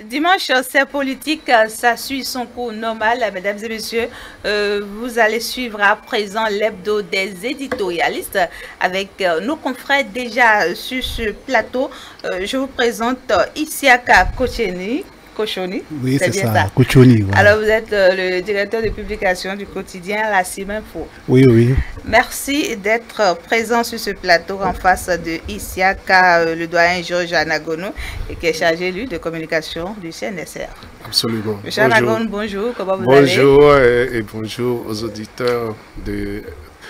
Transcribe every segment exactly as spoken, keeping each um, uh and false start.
Dimanche, c'est politique, ça suit son cours normal. Mesdames et messieurs, euh, vous allez suivre à présent l'hebdo des éditorialistes avec euh, nos confrères déjà sur ce plateau. Euh, je vous présente euh, Isiaka Kocheni. Kochoni, oui, c'est ça, ça. Kochoni, voilà. Alors, vous êtes euh, le directeur de publication du quotidien La Cime Info. Oui, oui. Merci d'être présent sur ce plateau en face de Isiaka, euh, le doyen Georges Anagono, et qui est chargé, lui, de communication du C N S R. Absolument. Monsieur Anagono, bonjour, comment vous bonjour allez? Bonjour et, et bonjour aux auditeurs de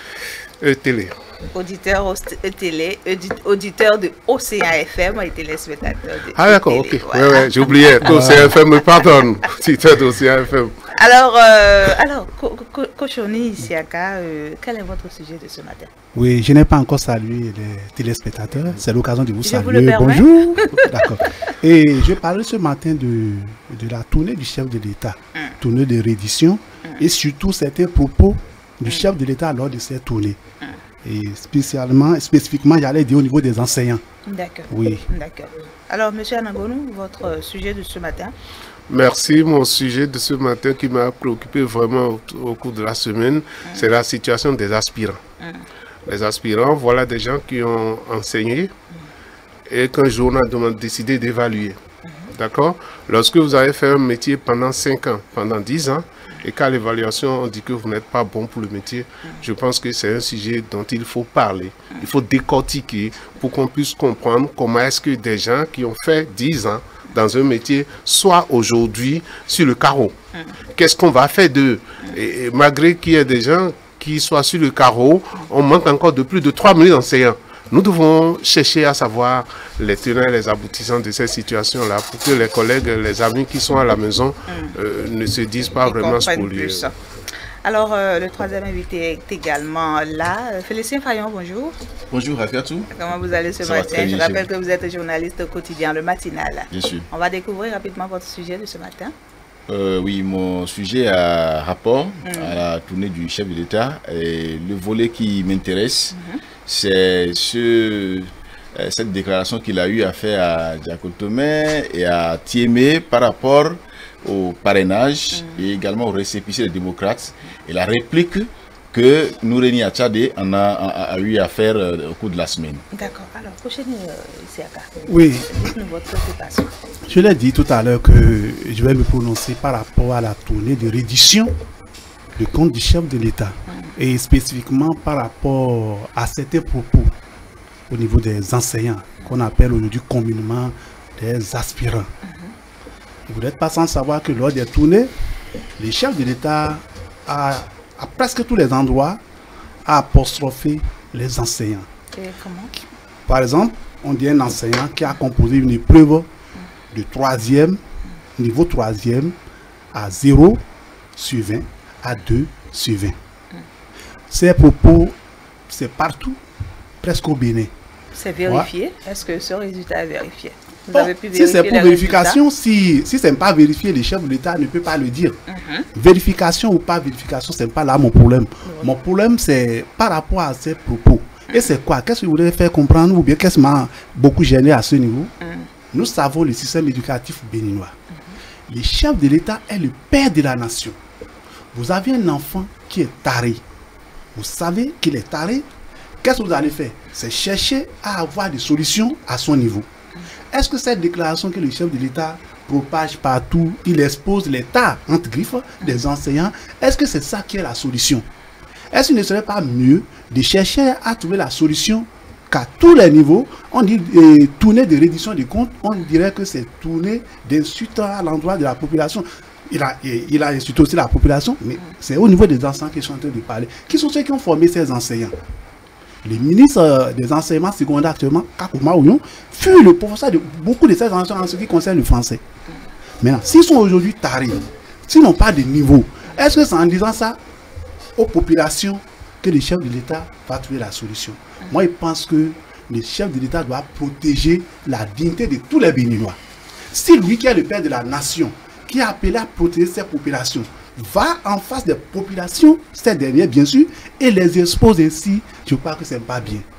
E-Télé. Auditeurs de télé, auditeurs de Océan F M et téléspectateurs de Ah d'accord, ok. Voilà. Ouais, ouais, j'ai oublié. Océan F M, me pardonne. Auditeurs d'Océan F M. Alors, euh, alors Kochoni Isiaka, euh, quel est votre sujet de ce matin? Oui, je n'ai pas encore salué les téléspectateurs. C'est l'occasion de vous je saluer. Vous bonjour. D'accord. Et je parlais ce matin de, de la tournée du chef de l'État, mm. tournée de reddition, mm. et surtout certains propos du mm. chef de l'État lors de cette tournée. Mm. Et spécialement, spécifiquement, j'allais dire au niveau des enseignants. D'accord. Oui. D'accord. Alors, monsieur Anagono, votre sujet de ce matin? Merci. Mon sujet de ce matin qui m'a préoccupé vraiment au, au cours de la semaine, mm. c'est la situation des aspirants. Mm. Les aspirants, voilà des gens qui ont enseigné mm. et qu'un jour on a décidé d'évaluer. Mm. D'accord? Lorsque vous avez fait un métier pendant cinq ans, pendant dix ans, et qu'à l'évaluation, on dit que vous n'êtes pas bon pour le métier, mm. je pense que c'est un sujet dont il faut parler. Mm. Il faut décortiquer pour qu'on puisse comprendre comment est-ce que des gens qui ont fait dix ans dans un métier soient aujourd'hui sur le carreau. Mm. Qu'est-ce qu'on va faire d'eux? mm. et, et malgré qu'il y ait des gens qui soient sur le carreau, on manque encore de plus de trois mille enseignants. Nous devons chercher à savoir les tenants et les aboutissants de cette situation-là pour que les collègues, les amis qui sont à la maison mm. euh, ne se disent pas Ils vraiment spoliés. Alors, euh, le troisième invité est également là. Félicien Fayon, bonjour. Bonjour, Rafiatou. Comment vous allez ce Ça matin? Je rappelle que vous êtes journaliste au quotidien Le Matinal. Bien sûr. On va découvrir rapidement votre sujet de ce matin. Euh, oui, mon sujet a rapport mm. à la tournée du chef de l'État. Et le volet qui m'intéresse, mm -hmm. c'est ce, cette déclaration qu'il a eu à faire à Diakotomé et à Tiémé par rapport au parrainage mm. et également au récépissé des démocrates et la réplique que Noureni Achade en a, a, a eu à faire euh, au cours de la semaine. D'accord. Alors, prochaine euh, Isiaka. Oui. Dites-nous votre préoccupation. Je l'ai dit tout à l'heure que je vais me prononcer par rapport à la tournée de reddition du compte du chef de l'État mm. et spécifiquement par rapport à certains propos au niveau des enseignants qu'on appelle aujourd'hui communément des aspirants. Mm-hmm. Vous n'êtes pas sans savoir que lors des tournées, le chef de l'État a, à presque tous les endroits a apostrophé les enseignants. Et comment? Par exemple, on dit un enseignant qui a composé une épreuve de troisième, niveau troisième, à zéro sur vingt, à deux sur vingt. Mm. Ces propos, c'est partout, presque au Bénin. C'est vérifié? Ouais. Est-ce que ce résultat est vérifié? Vous bon, avez pu vérifier si c'est pour vérification, résultats? si, si ce n'est pas vérifié, le chef de l'État ne peut pas le dire. Mm-hmm. Vérification ou pas vérification, ce n'est pas là mon problème. Mm-hmm. Mon problème, c'est par rapport à ces propos. Mm-hmm. Et c'est quoi? Qu'est-ce que vous voulez faire comprendre ou bien qu'est-ce qui m'a beaucoup gêné à ce niveau? Mm-hmm. Nous savons le système éducatif béninois. Mm-hmm. Le chef de l'État est le père de la nation. Vous avez un enfant qui est taré. Vous savez qu'il est taré. Qu'est-ce que vous allez faire? C'est chercher à avoir des solutions à son niveau. Est-ce que cette déclaration que le chef de l'État propage partout, il expose l'État entre griffes des enseignants, est-ce que c'est ça qui est la solution? Est-ce qu'il ne serait pas mieux de chercher à trouver la solution qu'à tous les niveaux, on dit eh, tourner de reddition des comptes, on dirait que c'est tourner d'insultes à l'endroit de la population. Il a, il a insulté aussi la population, mais c'est au niveau des enseignants qui sont en train de parler. Qui sont ceux qui ont formé ces enseignants? Le ministre des enseignements secondaires actuellement, Kakuma Oyon, fut le professeur de beaucoup de ces enseignants en ce qui concerne le français. Maintenant, s'ils sont aujourd'hui tarés, s'ils n'ont pas de niveau, est-ce que c'est en disant ça aux populations que le chef de l'État va trouver la solution? Moi, je pense que le chef de l'État doit protéger la dignité de tous les Béninois. Si lui qui est le père de la nation, qui a appelé à protéger ces populations, va en face des populations, ces dernières bien sûr, et les expose ainsi, je crois que ce n'est pas bien.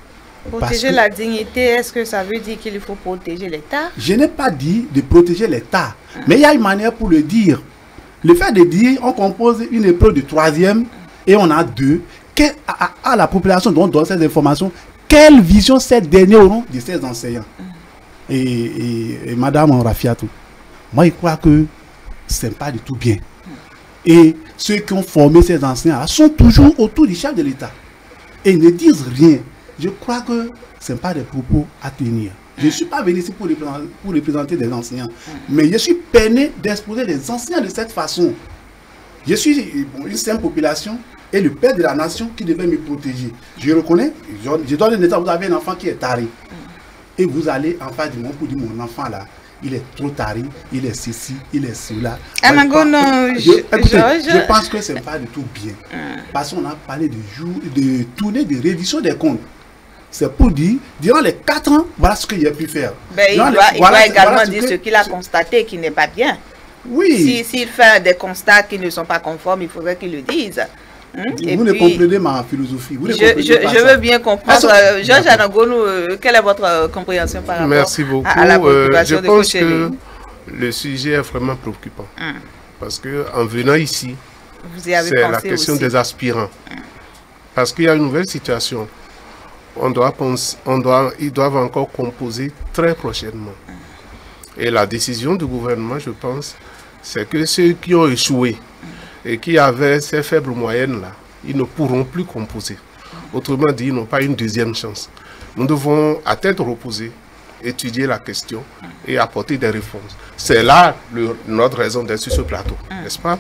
Protéger la dignité, est-ce que ça veut dire qu'il faut protéger l'État? Je n'ai pas dit de protéger l'État, ah. mais il y a une manière pour le dire. Le fait de dire on compose une épreuve de troisième et on a deux, à, à, à la population dont on donne ces informations, quelle vision ces derniers auront de ces enseignants? Mm. et, et, et Madame Rafiatou, moi je crois que ce n'est pas du tout bien. Mm. Et ceux qui ont formé ces enseignants sont toujours autour du chef de l'État et ils ne disent rien. Je crois que ce n'est pas des propos à tenir. Je ne suis pas venu ici pour représenter, pour représenter des enseignants, mais je suis peiné d'exposer des enseignants de cette façon. Je suis bon, une simple population et le père de la nation qui devait me protéger. Je reconnais, je, je donne un état, vous avez un enfant qui est taré. Et vous allez en face du monde pour dire mon enfant là, il est trop taré, il est ceci, il est cela. Ah, je, pense, je, écoutez, je pense que ce n'est pas du tout bien. Parce qu'on a parlé de, jour, de tournée de révision des comptes. C'est pour dire, durant les quatre ans, voilà ce qu'il a pu faire. Ben, il doit, les, il voilà, doit également voilà dire ce, ce qu'il a constaté qui n'est pas bien. Oui. S'il si, fait des constats qui ne sont pas conformes, il faudrait qu'il le dise. Hum? Vous Et ne puis, comprenez ma philosophie. Vous ne je je, pas je ça. veux bien comprendre. Euh, Georges Anangonou, euh, quelle est votre euh, compréhension par rapport Merci beaucoup. à, à la préoccupation euh, Je de pense que Kocheli? le sujet est vraiment préoccupant. Hum. Parce qu'en venant ici, c'est la question aussi. des aspirants. Hum. Parce qu'il y a une nouvelle situation. On doit penser, on doit, ils doivent encore composer très prochainement. Et la décision du gouvernement, je pense, c'est que ceux qui ont échoué et qui avaient ces faibles moyennes-là, ils ne pourront plus composer. Autrement dit, ils n'ont pas une deuxième chance. Nous devons, à tête reposée, étudier la question et apporter des réponses. C'est là le, notre raison d'être sur ce plateau, n'est-ce pas?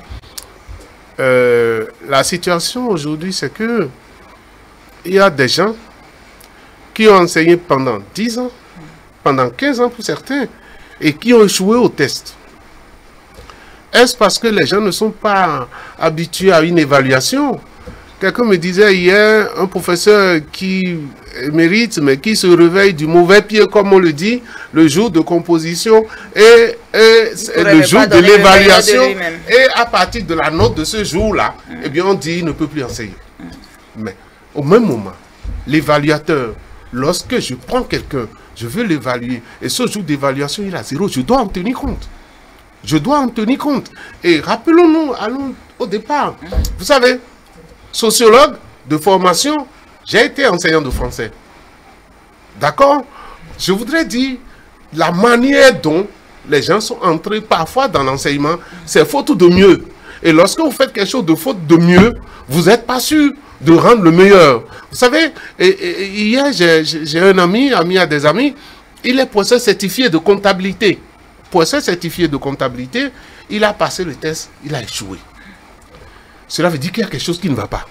euh, La situation aujourd'hui, c'est que il y a des gens qui ont enseigné pendant dix ans, pendant quinze ans pour certains, et qui ont échoué au test. Est-ce parce que les gens ne sont pas habitués à une évaluation? Quelqu'un me disait hier, un professeur qui mérite, mais qui se réveille du mauvais pied, comme on le dit, le jour de composition et, et le jour de l'évaluation, et à partir de la note de ce jour-là, mm. eh bien on dit il ne peut plus enseigner. Mm. Mais au même moment, l'évaluateur, lorsque je prends quelqu'un, je veux l'évaluer, et ce jour d'évaluation, il a zéro, je dois en tenir compte. Je dois en tenir compte. Et rappelons-nous, allons au départ. Vous savez, sociologue de formation, j'ai été enseignant de français. D'accord? Je voudrais dire, la manière dont les gens sont entrés parfois dans l'enseignement, c'est faute de mieux. Et lorsque vous faites quelque chose de faute de mieux, vous n'êtes pas sûr de rendre le meilleur. Vous savez, et, et, hier, j'ai un ami, ami à des amis, il est professeur certifié de comptabilité. Professeur certifié de comptabilité, il a passé le test, il a échoué. Cela veut dire qu'il y a quelque chose qui ne va pas.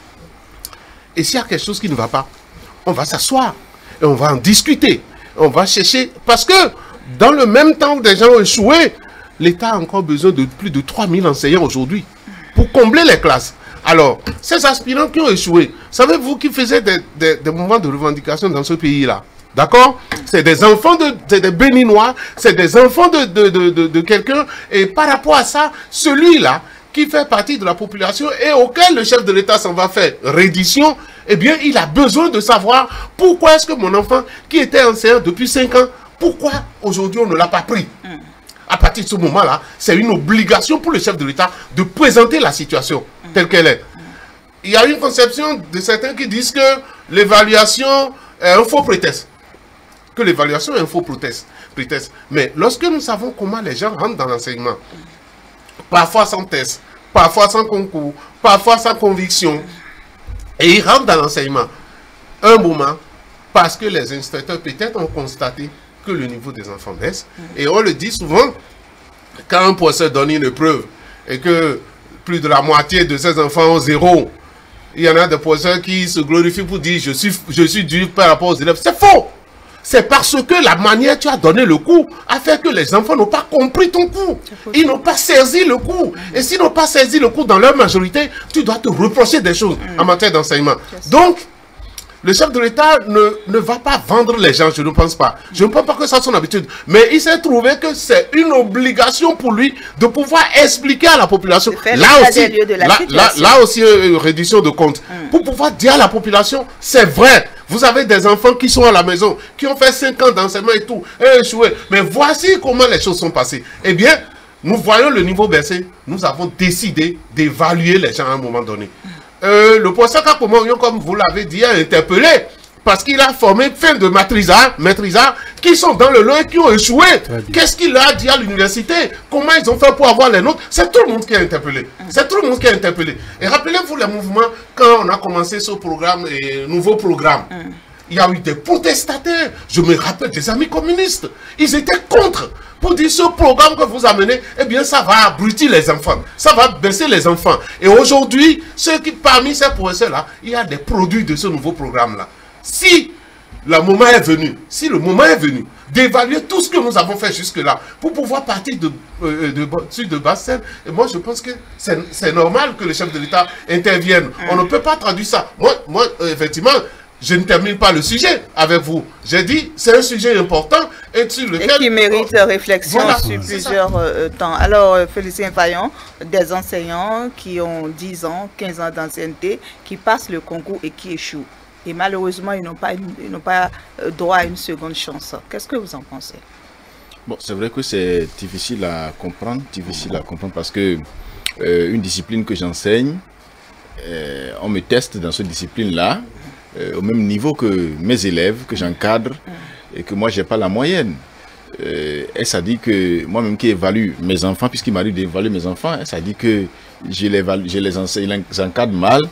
Et s'il y a quelque chose qui ne va pas, on va s'asseoir et on va en discuter. On va chercher, parce que dans le même temps que des gens ont échoué, l'État a encore besoin de plus de trois mille enseignants aujourd'hui pour combler les classes. Alors, ces aspirants qui ont échoué, savez-vous qui faisaient des, des, des mouvements de revendication dans ce pays-là? D'accord? C'est des enfants de, de, de Béninois, c'est des enfants de, de, de, de, de quelqu'un. Et par rapport à ça, celui-là, qui fait partie de la population et auquel le chef de l'État s'en va faire reddition, eh bien, il a besoin de savoir pourquoi est-ce que mon enfant, qui était enseignant depuis cinq ans, pourquoi aujourd'hui on ne l'a pas pris? À partir de ce moment-là, c'est une obligation pour le chef de l'État de présenter la situation telle qu'elle est. Il y a une conception de certains qui disent que l'évaluation est un faux prétexte. Que l'évaluation est un faux prétexte. Mais lorsque nous savons comment les gens rentrent dans l'enseignement, parfois sans test, parfois sans concours, parfois sans conviction, et ils rentrent dans l'enseignement, un moment, parce que les inspecteurs peut-être ont constaté que le niveau des enfants baisse. Et on le dit souvent, quand un professeur donne une épreuve et que plus de la moitié de ces enfants ont zéro, il y en a des professeurs qui se glorifient pour dire je suis, je suis dur par rapport aux élèves. C'est faux! C'est parce que la manière tu as donné le cours a fait que les enfants n'ont pas compris ton cours. Ils n'ont pas saisi le cours. Et s'ils n'ont pas saisi le cours dans leur majorité, tu dois te reprocher des choses en matière d'enseignement. Donc, le chef de l'État ne, ne va pas vendre les gens, je ne pense pas. Je ne pense pas que ça soit son habitude. Mais il s'est trouvé que c'est une obligation pour lui de pouvoir expliquer à la population. Là aussi, là, là, là aussi, euh, réduction de compte. Mm. Pour pouvoir dire à la population, c'est vrai. Vous avez des enfants qui sont à la maison, qui ont fait cinq ans d'enseignement et tout, et échoué. Mais voici comment les choses sont passées. Eh bien, nous voyons le niveau baisser. Nous avons décidé d'évaluer les gens à un moment donné. Euh, le professeur Kakomorion, comme vous l'avez dit, a interpellé parce qu'il a formé fin de maîtrisards, maîtrisards qui sont dans le lot et qui ont échoué. Qu'est-ce qu'il a dit à l'université? Comment ils ont fait pour avoir les notes? C'est tout le monde qui a interpellé. C'est tout le monde qui a interpellé. Et rappelez-vous les mouvements, quand on a commencé ce programme, et nouveau programme, mm. il y a eu des protestataires. Je me rappelle des amis communistes. Ils étaient contre. Pour dire ce programme que vous amenez, eh bien ça va abrutir les enfants. Ça va baisser les enfants. Et aujourd'hui, ceux qui, parmi ces professeurs-là, il y a des produits de ce nouveau programme-là. Si le moment est venu, si le moment est venu d'évaluer tout ce que nous avons fait jusque-là, pour pouvoir partir de, euh, de, de, de basse scène, et moi je pense que c'est normal que le chef de l'État intervienne. On ne peut pas traduire ça. Moi, moi euh, effectivement, je ne termine pas le sujet avec vous. J'ai dit, c'est un sujet important et sur lequel... Et qui mérite oh, réflexion voilà, sur plusieurs euh, temps. Alors, euh, Félicien Fayon, des enseignants qui ont dix ans, quinze ans d'ancienneté, qui passent le concours et qui échouent. Et malheureusement, ils n'ont pas, ils n'ont pas droit à une seconde chance. Qu'est-ce que vous en pensez? Bon, c'est vrai que c'est difficile à comprendre, difficile à comprendre parce que euh, une discipline que j'enseigne, euh, on me teste dans cette discipline-là, euh, au même niveau que mes élèves, que j'encadre, et que moi, je n'ai pas la moyenne. Euh, et ça dit que moi-même qui évalue mes enfants, puisqu'il m'arrive d'évaluer mes enfants, ça dit que je les, je les enseigne, les encadre mal.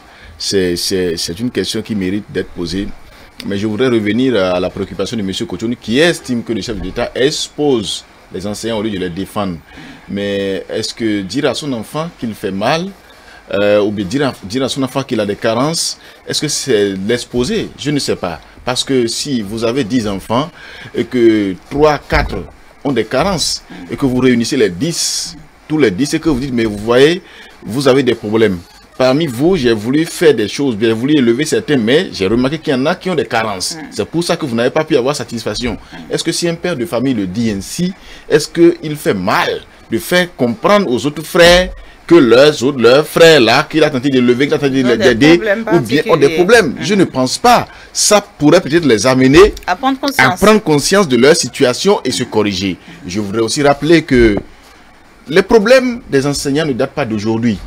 C'est une question qui mérite d'être posée. Mais je voudrais revenir à la préoccupation de M. Kochoni qui estime que le chef d'État expose les enseignants au lieu de les défendre. Mais est-ce que dire à son enfant qu'il fait mal, euh, ou bien dire à, dire à son enfant qu'il a des carences, est-ce que c'est l'exposer? Je ne sais pas. Parce que si vous avez dix enfants et que trois, quatre ont des carences et que vous réunissez les dix, tous les dix, et que vous dites, mais vous voyez, vous avez des problèmes. Parmi vous, j'ai voulu faire des choses, j'ai voulu élever certains, mais j'ai remarqué qu'il y en a qui ont des carences. Mm. C'est pour ça que vous n'avez pas pu avoir satisfaction. Mm. Est-ce que si un père de famille le dit ainsi, est-ce qu'il fait mal de faire comprendre aux autres frères que leurs autres, leurs frères là, qu'il a tenté d'élever, qu'il a tenté d'aider, ou bien ont des problèmes? Mm. Je ne pense pas. Ça pourrait peut-être les amener à prendre conscience. à prendre conscience de leur situation et se corriger. Mm. Je voudrais aussi rappeler que les problèmes des enseignants ne datent pas d'aujourd'hui.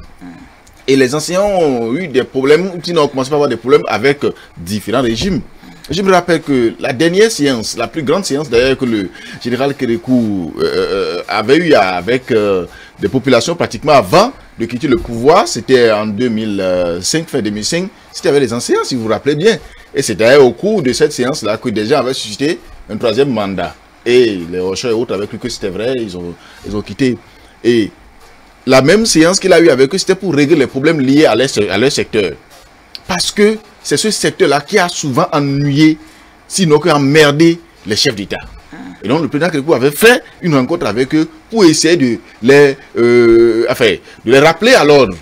Et les enseignants ont eu des problèmes, ils ont commencé à avoir des problèmes avec différents régimes. Je me rappelle que la dernière séance, la plus grande séance d'ailleurs que le général Kérékou euh, avait eu avec euh, des populations pratiquement avant de quitter le pouvoir, c'était en deux mille cinq, fin deux mille cinq, c'était avec les enseignants si vous vous rappelez bien. Et c'est d'ailleurs au cours de cette séance-là que des gens avaient suscité un troisième mandat. Et les Rochers et autres avaient cru que c'était vrai, ils ont, ils ont quitté. Et la même séance qu'il a eu avec eux, c'était pour régler les problèmes liés à leur, à leur secteur. Parce que c'est ce secteur-là qui a souvent ennuyé, sinon emmerdé les chefs d'État. Et donc le président Kérékou avait fait une rencontre avec eux pour essayer de les, euh, enfin, de les rappeler à l'ordre.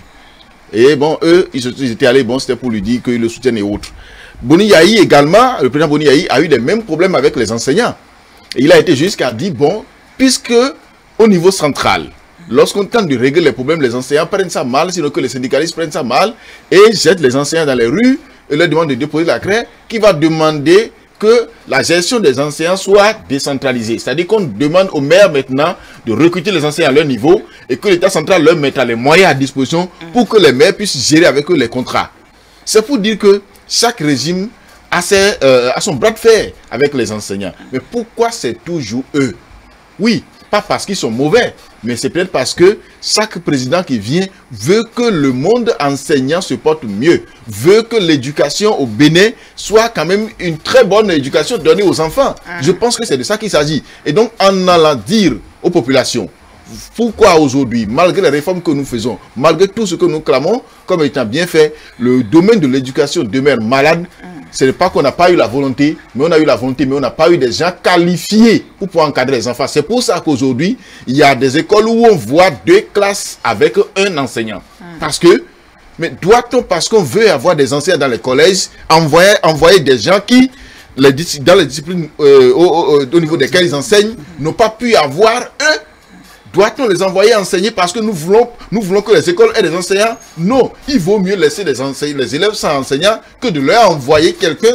Et bon, eux, ils étaient allés, bon, c'était pour lui dire qu'ils le soutiennent et autres. Boni Yahi également, le président Boni Yahi a eu les mêmes problèmes avec les enseignants. Et il a été jusqu'à dire, bon, puisque au niveau central, lorsqu'on tente de régler les problèmes, les enseignants prennent ça mal, sinon que les syndicalistes prennent ça mal et jettent les enseignants dans les rues et leur demandent de déposer la craie, qui va demander que la gestion des enseignants soit décentralisée. C'est-à-dire qu'on demande aux maires maintenant de recruter les enseignants à leur niveau et que l'État central leur mette les moyens à disposition pour que les maires puissent gérer avec eux les contrats. C'est pour dire que chaque régime a, ses, euh, a son bras de fer avec les enseignants. Mais pourquoi c'est toujours eux? Oui, pas parce qu'ils sont mauvais, mais c'est peut-être parce que chaque président qui vient veut que le monde enseignant se porte mieux, veut que l'éducation au Bénin soit quand même une très bonne éducation donnée aux enfants. Mmh. Je pense que c'est de ça qu'il s'agit. Et donc, en allant dire aux populations, pourquoi aujourd'hui, malgré les réformes que nous faisons, malgré tout ce que nous clamons comme étant bien fait, le domaine de l'éducation demeure malade. Mmh. Ce n'est pas qu'on n'a pas eu la volonté, mais on a eu la volonté, mais on n'a pas eu des gens qualifiés pour pouvoir encadrer les enfants. C'est pour ça qu'aujourd'hui, il y a des écoles où on voit deux classes avec un enseignant. Mmh. Parce que, mais doit-on, parce qu'on veut avoir des enseignants dans les collèges, envoyer, envoyer des gens qui, les, dans les disciplines euh, au, au, au niveau desquelles ils enseignent, n'ont pas pu avoir un? Doit-on les envoyer enseigner parce que nous voulons, nous voulons que les écoles aient des enseignants? Non, il vaut mieux laisser les, les élèves sans enseignants que de leur envoyer quelqu'un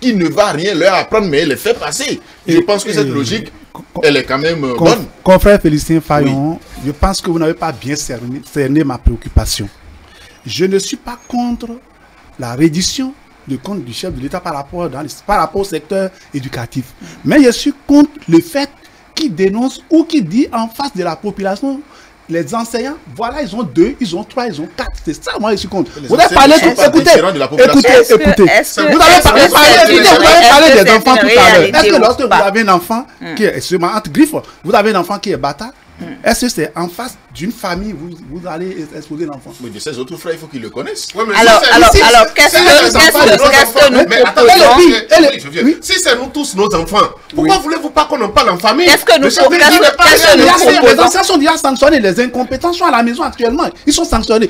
qui ne va rien leur apprendre, mais elle les fait passer. Je pense que cette logique, elle est quand même euh, bonne. Confrère Félicien Fayon, oui. Je pense que vous n'avez pas bien cerné, cerné ma préoccupation. Je ne suis pas contre la reddition du compte du chef de l'État par rapport, dans les, par rapport au secteur éducatif. Mais je suis contre le fait qu'il dénonce ou qu'il dit en face de la population, les enseignants, voilà, ils ont deux, ils ont trois, ils ont quatre. C'est ça, moi, je suis contre. Les vous avez parlé, de, écoutez, écoutez, est-ce écoutez. Que, vous avez parlé, est parlé, vous avez parlé des enfants tout à l'heure. Est-ce que lorsque vous pas? avez un enfant mm. qui est, excusez-moi, entre griffes, vous avez un enfant qui est bâtard, mm. est-ce que c'est en face d'une famille vous, vous allez exposer l'enfant? Mais de ces autres frères, il faut qu'ils le connaissent. Ouais, alors, si alors, si, alors, qu'est-ce que nous mais proposons? oui, si c'est nous tous nos enfants, pourquoi oui. voulez-vous pas qu'on en parle en famille? Qu'est-ce que nous proposons? Les anciens sont déjà sanctionnés, les incompétents sont à la maison actuellement, ils sont sanctionnés.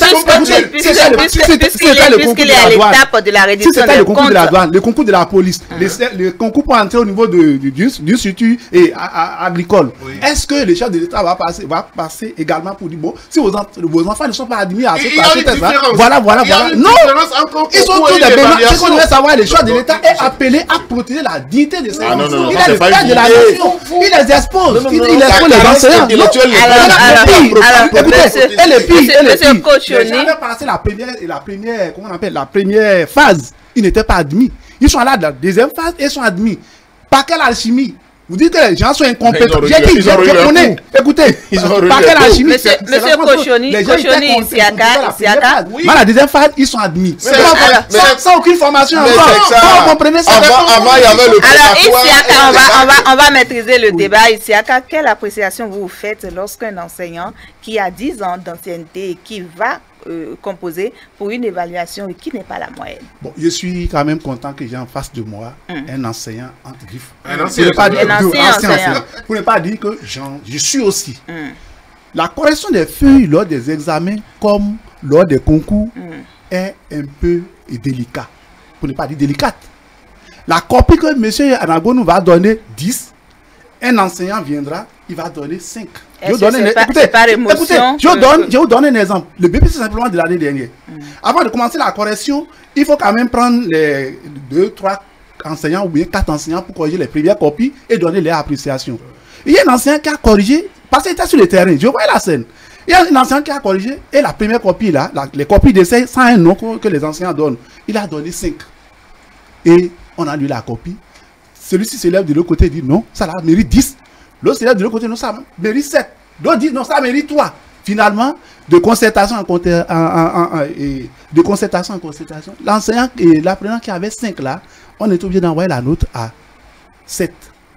Puisqu'il est à l'étape de la réduction si c'était le concours de la douane, le concours de la police, le concours pour entrer au niveau du institut agricole, est-ce que le chef de l'État va passer va passer également pour dire bon, si vos, en, vos enfants ne sont pas admis à ce test, voilà, voilà, voilà. Non, ils sont tous des bénévoles. Ce qu'on devrait savoir, le chef de l'État est appelé à protéger la dignité de ses ah, enfants. non, non, il non, est le père de la nation. Il les expose. Il expose les enseignants. Écoutez, et le pire, et le pire, les gens avaient passé la première, la première, comment on appelle, la première phase. Ils n'étaient pas admis. Ils sont là dans la deuxième phase et ils sont admis. Par quelle alchimie? Vous dites que les gens sont incompétents. J'ai dit, je connais. Écoutez, par quelle alchimie? Monsieur Kochoni, Kochoni, Isiaka, Isiaka. Dans la deuxième phase, ils sont admis. Sans aucune formation. Vous comprenez ça? Avant, il y avait le alors, Isiaka, on va, on va, on va maîtriser le débat. Isiaka, quelle appréciation vous faites lorsqu'un enseignant qui a dix ans d'ancienneté et qui va Euh, composé pour une évaluation et qui n'est pas la moyenne? Bon, je suis quand même content que j'ai en face de moi mm. un enseignant entre griffes. Un ancien enseignant. Pour ne pas dire que je suis aussi. Mm. La correction des feuilles lors des examens comme lors des concours mm. est un peu délicat. Pour ne pas dire délicate. La copie que M. Anagonou va donner dix, un enseignant viendra, il va donner cinq. Je vous donne, pas, écoutez, pas écoutez, je vous donne, je vous donne un exemple. Le B P C simplement de l'année dernière. Mm. Avant de commencer la correction, il faut quand même prendre les deux, trois enseignants ou bien quatre enseignants pour corriger les premières copies et donner les appréciations. Il y a un enseignant qui a corrigé, parce qu'il était sur le terrain, je vois la scène. Il y a un enseignant qui a corrigé et la première copie là, la, les copies d'essai sans un nom que les enseignants donnent, il a donné cinq. Et on a lu la copie. Celui-ci se lève de l'autre côté et dit non, ça là mérite dix. L'autre se lève de l'autre côté, non, ça mérite sept. L'autre dit non, ça mérite trois. Finalement, de concertation en, en, en, en, et de concertation en concertation, l'enseignant et l'apprenant qui avait cinq là, on est obligé d'envoyer la note à sept.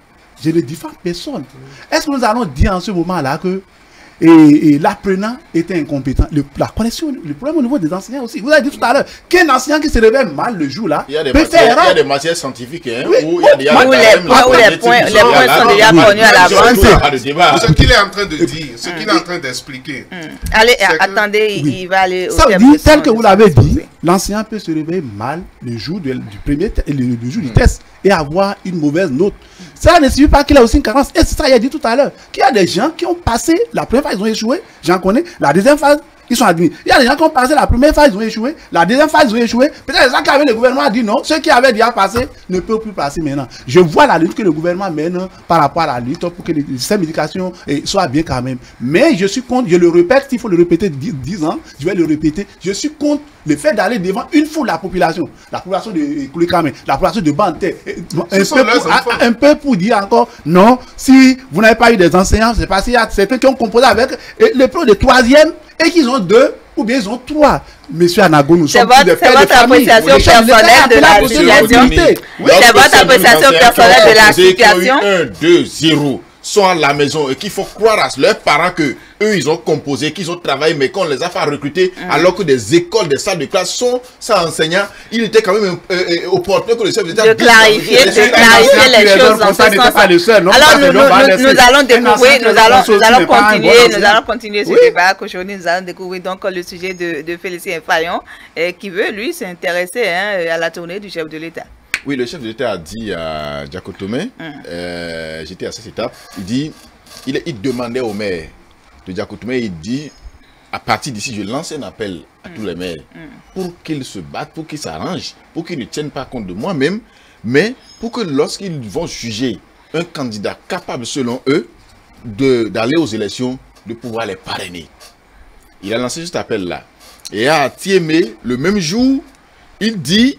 Je ne diffame personne. Est-ce que nous allons dire en ce moment-là que et, et l'apprenant était incompétent? Le, la correction, le problème au niveau des enseignants aussi. Vous avez dit tout à l'heure qu'un enseignant qui se réveille mal le jour là, il y a des, peut matières, faire, il y a des matières scientifiques hein, oui, où il y a, il y a où les, points, où les points, les points sont déjà connus à l'avance. Ce qu'il est en train de dire, ce qu'il est en train d'expliquer. Allez, attendez, il va aller au ça veut dire, tel que vous l'avez dit, l'enseignant peut se réveiller mal le jour du premier le jour du test et avoir une mauvaise note. Ça ne signifie pas qu'il a aussi une carence. Et c'est ça qu'il a dit tout à l'heure. Qu'il y a des gens qui ont passé la première phase, ils ont échoué. J'en connais. La deuxième phase, ils sont admis. Il y a des gens qui ont passé la première phase, ils ont échoué. La deuxième phase, ils ont échoué. Peut-être les gens qui avaient le gouvernement a dit non. Ceux qui avaient déjà passé ne peuvent plus passer maintenant. Je vois la lutte que le gouvernement mène par rapport à la lutte pour que les systèmes d'éducation soient bien quand même. Mais je suis contre, je le répète, s'il faut le répéter dix ans, je vais le répéter. Je suis contre le fait d'aller devant une foule de la population. La population de Koulikame, la population de Banté. Un, un, un peu pour dire encore non, si vous n'avez pas eu des enseignants, c'est parce qu'il y a certains qui ont composé avec les pros de troisième et qu'ils ont deux ou bien ils ont trois. Monsieur Anagonou, nous sommes tous des pères de famille. C'est votre appréciation personnelle de la situation. C'est votre appréciation personnelle de la situation. un, deux, zéro sont à la maison et qu'il faut croire à leurs parents que eux ils ont composé, qu'ils ont travaillé, mais qu'on les a fait recruter mm. alors que des écoles, des salles de classe sont sans enseignants. Il était quand même euh, euh, opportun que le chef d'État de clarifier, de clarifier les choses en ce sens. Alors nous, nous, nous, nous allons découvrir, nous allons, nous allons continuer, nous allons continuer ce débat qu'aujourd'hui nous allons découvrir donc le sujet de, de Félicien Fayon euh, qui veut lui s'intéresser hein, à la tournée du chef de l'État. Oui, le chef de l'État a dit à Diaco Tomé, mm. euh, j'étais à cette étape, il dit, il, il demandait au maire de Diaco Tomé, il dit, à partir d'ici, je lance un appel à mm. tous les maires mm. pour qu'ils se battent, pour qu'ils s'arrangent, pour qu'ils ne tiennent pas compte de moi-même, mais pour que lorsqu'ils vont juger un candidat capable, selon eux, d'aller aux élections, de pouvoir les parrainer. Il a lancé cet appel-là. Et à Thiémé, le même jour, il dit,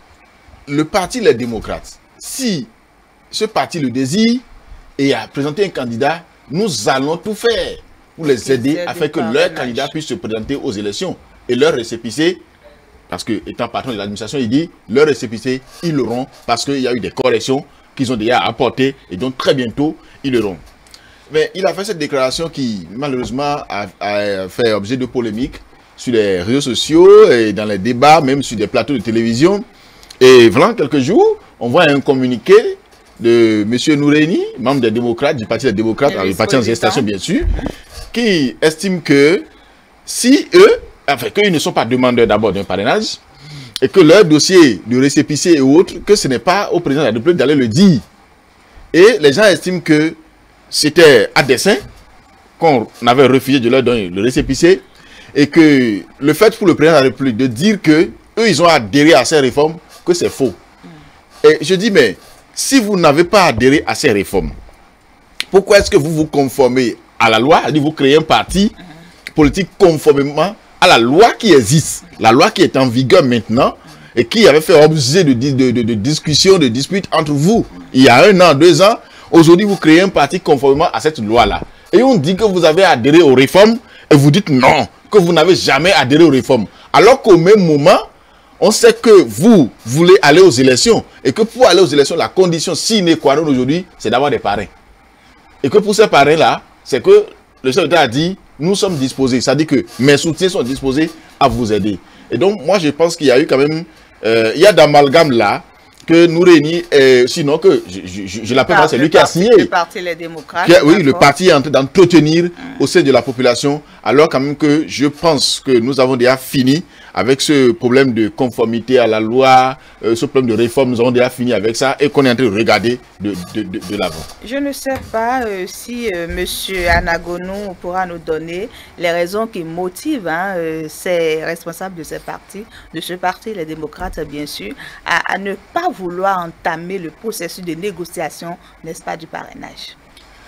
le parti Les Démocrates, si ce parti le désire et a présenté un candidat, nous allons tout faire pour les aider afin que leur candidat puisse se présenter aux élections. Et leur récépissé, parce que étant patron de l'administration, il dit, leur récépissé, ils l'auront parce qu'il y a eu des corrections qu'ils ont déjà apportées et donc très bientôt, ils l'auront. Mais il a fait cette déclaration qui, malheureusement, a, a fait objet de polémiques sur les réseaux sociaux et dans les débats, même sur des plateaux de télévision. Et voilà, quelques jours, on voit un communiqué de M. Noureini, membre des démocrates, du parti des démocrates, le parti en gestation bien sûr, qui estime que si eux, enfin qu'ils ne sont pas demandeurs d'abord d'un parrainage, et que leur dossier de récépissé et autres, que ce n'est pas au président de la République d'aller le dire. Et les gens estiment que c'était à dessein qu'on avait refusé de leur donner le récépissé, et que le fait pour le président de la République de dire que eux ils ont adhéré à ces réformes, que c'est faux. Et je dis, mais si vous n'avez pas adhéré à ces réformes, pourquoi est-ce que vous vous conformez à la loi, c'est-à-dire vous créez un parti politique conformément à la loi qui existe, la loi qui est en vigueur maintenant et qui avait fait objet de, de, de, de discussions, de disputes entre vous il y a un an, deux ans. Aujourd'hui, vous créez un parti conformément à cette loi-là. Et on dit que vous avez adhéré aux réformes et vous dites non, que vous n'avez jamais adhéré aux réformes. Alors qu'au même moment, on sait que vous voulez aller aux élections et que pour aller aux élections, la condition sine qua non aujourd'hui, c'est d'avoir des parrains. Et que pour ces parrains-là, c'est que le chef d'État a dit, nous sommes disposés. Ça dit que mes soutiens sont disposés à vous aider. Et donc, moi, je pense qu'il y a eu quand même, euh, il y a d'amalgame là, que Noureini, euh, sinon que, je, je, je l'appelle, c'est lui qui a signé. Le parti Les Démocrates. Qui, oui, le parti est en train d'entretenir mmh. au sein de la population, alors quand même que je pense que nous avons déjà fini avec ce problème de conformité à la loi, euh, ce problème de réforme, nous avons déjà fini avec ça et qu'on est en train de regarder de, de, de, de l'avant. Je ne sais pas euh, si euh, M. Anagono pourra nous donner les raisons qui motivent hein, euh, ces responsables de ces partis, de ce parti, les démocrates bien sûr, à, à ne pas vouloir entamer le processus de négociation, n'est-ce pas, du parrainage.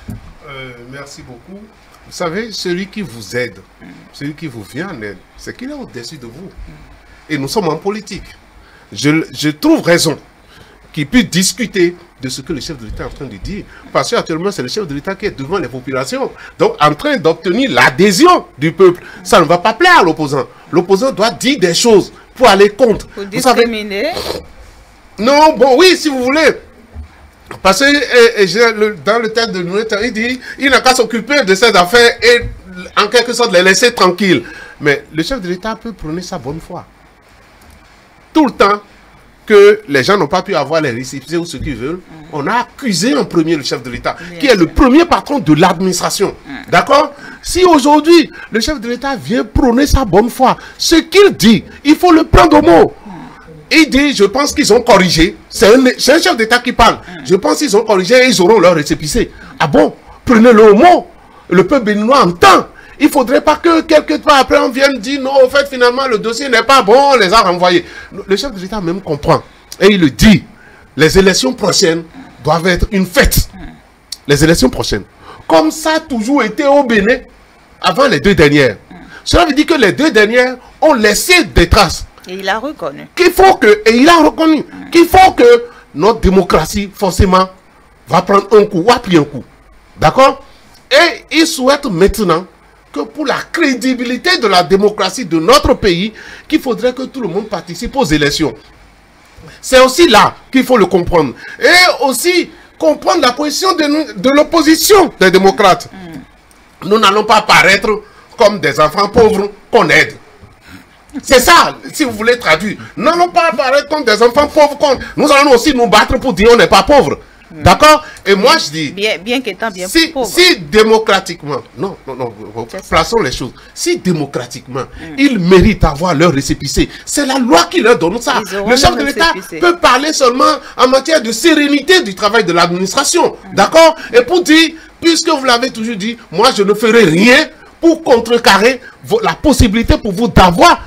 Euh, merci beaucoup. Vous savez, celui qui vous aide, mm. celui qui vous vient en aide, c'est qu'il est au-dessus de vous. Mm. Et nous sommes en politique. Je, je trouve raison qu'il puisse discuter de ce que le chef de l'État est en train de dire. Parce qu'actuellement, c'est le chef de l'État qui est devant les populations. Donc, en train d'obtenir l'adhésion du peuple. Ça ne va pas plaire à l'opposant. L'opposant doit dire des choses pour aller contre. Pour discriminer. Savez... Non, bon, oui, si vous voulez. Parce que et, et le, dans le texte de Noureini, il dit il n'a qu'à s'occuper de ses affaires et en quelque sorte les laisser tranquilles. Mais le chef de l'État peut prôner sa bonne foi. Tout le temps que les gens n'ont pas pu avoir les récépissés ou ce qu'ils veulent, mm. on a accusé en premier le chef de l'État, qui est le premier patron de l'administration. Mm. D'accord? Si aujourd'hui le chef de l'État vient prôner sa bonne foi, ce qu'il dit, il faut le prendre au mot. Il dit, je pense qu'ils ont corrigé. C'est un, un chef d'État qui parle. Mm. Je pense qu'ils ont corrigé et ils auront leur récépissé. Ah bon? Prenez-le au mot. Le peuple béninois entend. Il ne faudrait pas que quelque temps après on vienne dire non, au fait, finalement, le dossier n'est pas bon, on les a renvoyés. Le chef de l'État même comprend. Et il le dit. Les élections prochaines doivent être une fête. Mm. Les élections prochaines. Comme ça a toujours été au Bénin avant les deux dernières. Mm. Cela veut dire que les deux dernières ont laissé des traces. Et il a reconnu. Qu'il faut que, et il a reconnu, mmh. qu'il faut que notre démocratie, forcément, va prendre un coup, va plier un coup. D'accord? Et il souhaite maintenant que pour la crédibilité de la démocratie de notre pays, qu'il faudrait que tout le monde participe aux élections. C'est aussi là qu'il faut le comprendre. Et aussi comprendre la position de, de l'opposition des démocrates. Mmh. Nous n'allons pas paraître comme des enfants pauvres qu'on aide. C'est ça, si vous voulez traduire. N'allons pas apparaître comme des enfants pauvres. Comme... Nous allons aussi nous battre pour dire on n'est pas pauvre. Mmh. D'accord? Et moi je dis... Bien, bien qu'étant bien si, pauvre. Si démocratiquement... Non, non, non. Plaçons les choses. Si démocratiquement, mmh. ils méritent d'avoir leur récépissé, c'est la loi qui leur donne ça. Le chef de l'État peut parler seulement en matière de sérénité du travail de l'administration. Mmh. D'accord? Et pour dire, puisque vous l'avez toujours dit, moi je ne ferai rien pour contrecarrer la possibilité pour vous d'avoir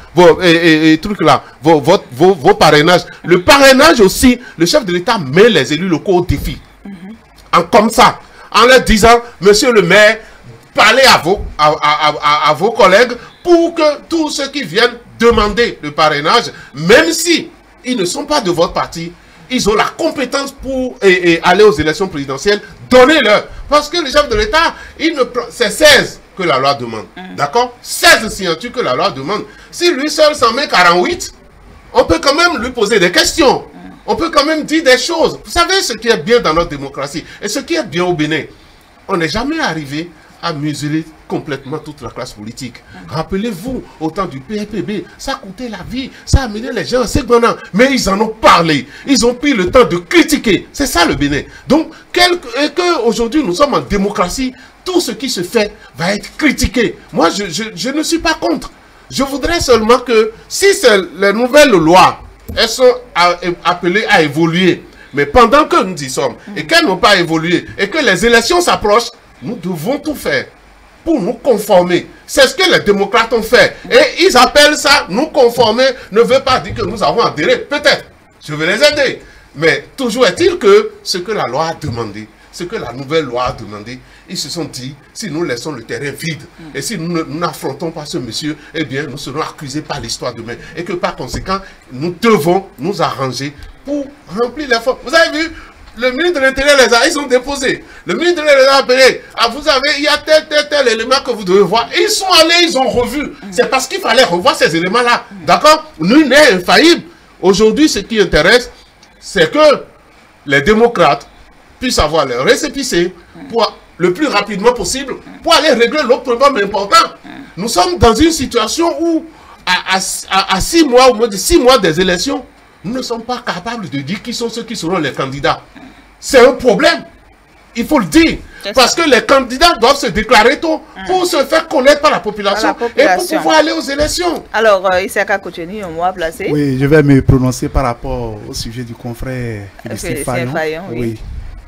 vos et, et, et trucs là, vos, vos, vos, vos parrainages. Le parrainage aussi, le chef de l'État met les élus locaux au défi. Mm-hmm. En, comme ça, en leur disant, monsieur le maire, parlez à vos, à, à, à, à vos collègues pour que tous ceux qui viennent demander le parrainage, même si ils ne sont pas de votre parti, ils ont la compétence pour et, et aller aux élections présidentielles, donnez-leur. Parce que le chef de l'État, c'est seize que la loi demande. Mm. D'accord? seize signatures que la loi demande. Si lui seul s'en met quarante-huit, on peut quand même lui poser des questions. Mm. On peut quand même dire des choses. Vous savez ce qui est bien dans notre démocratie et ce qui est bien au Bénin. On n'est jamais arrivé à museler complètement toute la classe politique. Mm. Rappelez-vous, au temps du P R P B, ça coûtait la vie, ça a amené les gens à Segona, mais ils en ont parlé, ils ont pris le temps de critiquer. C'est ça le Bénin. Donc, et qu'aujourd'hui nous sommes en démocratie, tout ce qui se fait va être critiqué. Moi, je, je, je ne suis pas contre. Je voudrais seulement que, si les nouvelles lois, elles sont à, appelées à évoluer, mais pendant que nous y sommes, mm. et qu'elles n'ont pas évolué, et que les élections s'approchent, nous devons tout faire pour nous conformer. C'est ce que les démocrates ont fait. Et ils appellent ça nous conformer, ne veut pas dire que nous avons adhéré. Peut-être, je vais les aider. Mais toujours est-il que ce que la loi a demandé, ce que la nouvelle loi a demandé, ils se sont dit, si nous laissons le terrain vide, mm. et si nous n'affrontons pas ce monsieur, eh bien, nous serons accusés par l'histoire demain. Et que par conséquent, nous devons nous arranger pour remplir les fonds. Vous avez vu, le ministre de l'Intérieur les a, ils ont déposé. Le ministre de l'Intérieur les a appelés. Ah, vous avez, il y a tel, tel, tel élément que vous devez voir. Et ils sont allés, ils ont revu. Mm. C'est parce qu'il fallait revoir ces éléments-là. Mm. D'accord? Nul n'est infaillible. Aujourd'hui, ce qui intéresse, c'est que les démocrates puissent avoir leur récépissé pour, le plus rapidement possible pour aller régler l'autre problème important. Nous sommes dans une situation où, à, à, à six mois, au moins de six mois des élections, nous ne sommes pas capables de dire qui sont ceux qui seront les candidats. C'est un problème. Il faut le dire. Parce que les candidats doivent se déclarer tôt pour se faire connaître par la population, la population. Et pour pouvoir aller aux élections. Alors, euh, Issaka Koutcheni, on m'a placé. Oui, je vais me prononcer par rapport au sujet du confrère Félicien Fayon. Fayon. Oui. Oui.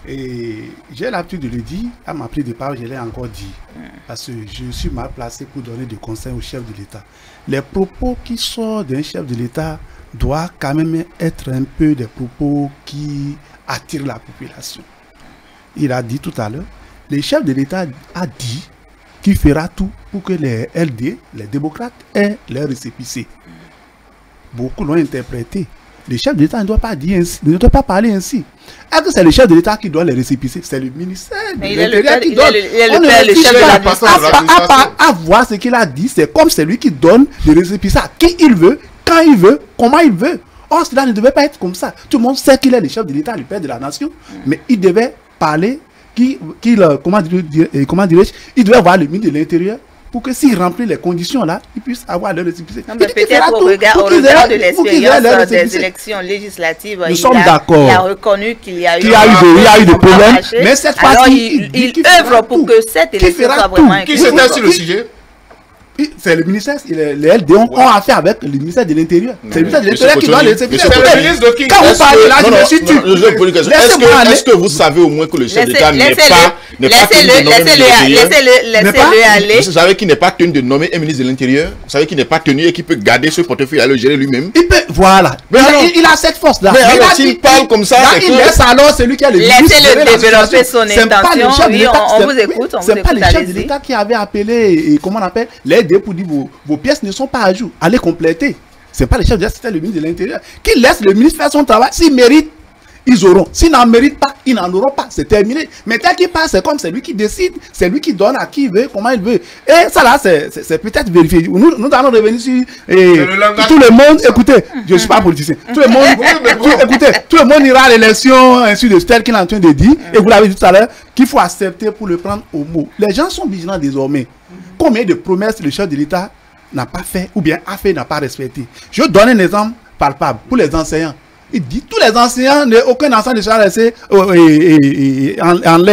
Et j'ai l'habitude de le dire, à ma prise de parole, je l'ai encore dit. Mm. Parce que je suis mal placé pour donner des conseils au chef de l'État. Les propos qui sortent d'un chef de l'État doivent quand même être un peu des propos qui attirent la population. Il a dit tout à l'heure, le chef de l'État a dit qu'il fera tout pour que les L D, les démocrates, aient leur récépissé. Beaucoup l'ont interprété. Le chef de l'État ne doit pas dire ainsi, ne doit pas parler ainsi. Est-ce que c'est le chef de l'État qui doit les récépissé? C'est le ministère de l'Intérieur qui donne. On ne réfléchit pas à voir ce qu'il a dit. C'est comme celui qui donne les récépissés à qui il veut, quand il veut, comment il veut. Or, cela ne devait pas être comme ça. Tout le monde sait qu'il est le chef de l'État, le père de la nation, mm. mais il devait parler, qui, qui, comment dirais-je, comment dirais-je, il devait voir le ministre de l'Intérieur pour que s'il remplit les conditions là, il puisse avoir leur récépissé. Peut-être au regard, au regard de l'expérience des élections législatives, nous sommes d'accord. Il a reconnu qu'il y a eu, il y a eu, de, il y a eu des problèmes, mais cette fois-ci, il, il, il œuvre pour que cette élection soit vraiment... Qui s'était sur le sujet? C'est le ministère, les, les L D ont ouais. affaire avec le ministère de l'Intérieur. C'est le ministère de l'Intérieur qui doit les récépissé. Quand vous parlez là, je me suis dit. Est-ce que vous savez au moins que le chef d'État n'est pas tenu de nommer ministre de l'Intérieur? Laissez-le aller. Vous savez qu'il n'est pas tenu de nommer un ministre de l'Intérieur? Vous savez qu'il n'est pas tenu et qu'il peut garder ce portefeuille et le gérer lui-même? Il peut, voilà. Il a cette force-là. Mais alors, s'il parle comme ça, il laisse alors celui qui a le ministre. Laissez-le développer son intention. Oui, on vous écoute. C'est pas le chef de l'État qui avait appelé, comment on appelle, les pour dire vos, vos pièces ne sont pas à jour. Allez compléter. Ce n'est pas le chef de l'État, c'était le ministre de l'Intérieur qui laisse le ministre faire son travail. S'il mérite, ils auront. S'ils n'en méritent pas, ils n'en auront pas. C'est terminé. Mais tel qu'il passe, c'est comme c'est lui qui décide, c'est lui qui donne à qui il veut, comment il veut. Et ça là, c'est peut-être vérifié. Nous, nous allons revenir sur et, le tout le monde. Écoutez, je ne suis pas politicien. Tout le monde, tout, écoutez, tout le monde ira à l'élection, ainsi de tel qu'il est en train de dire. Et vous l'avez dit tout à l'heure, qu'il faut accepter pour le prendre au mot. Les gens sont vigilants désormais. Combien de promesses le chef de l'État n'a pas fait, ou bien a fait, n'a pas respecté. Je donne un exemple palpable pour les enseignants. Il dit tous les enseignants, aucun enseignant ne sera laissé euh, et, et, et, en, en l'air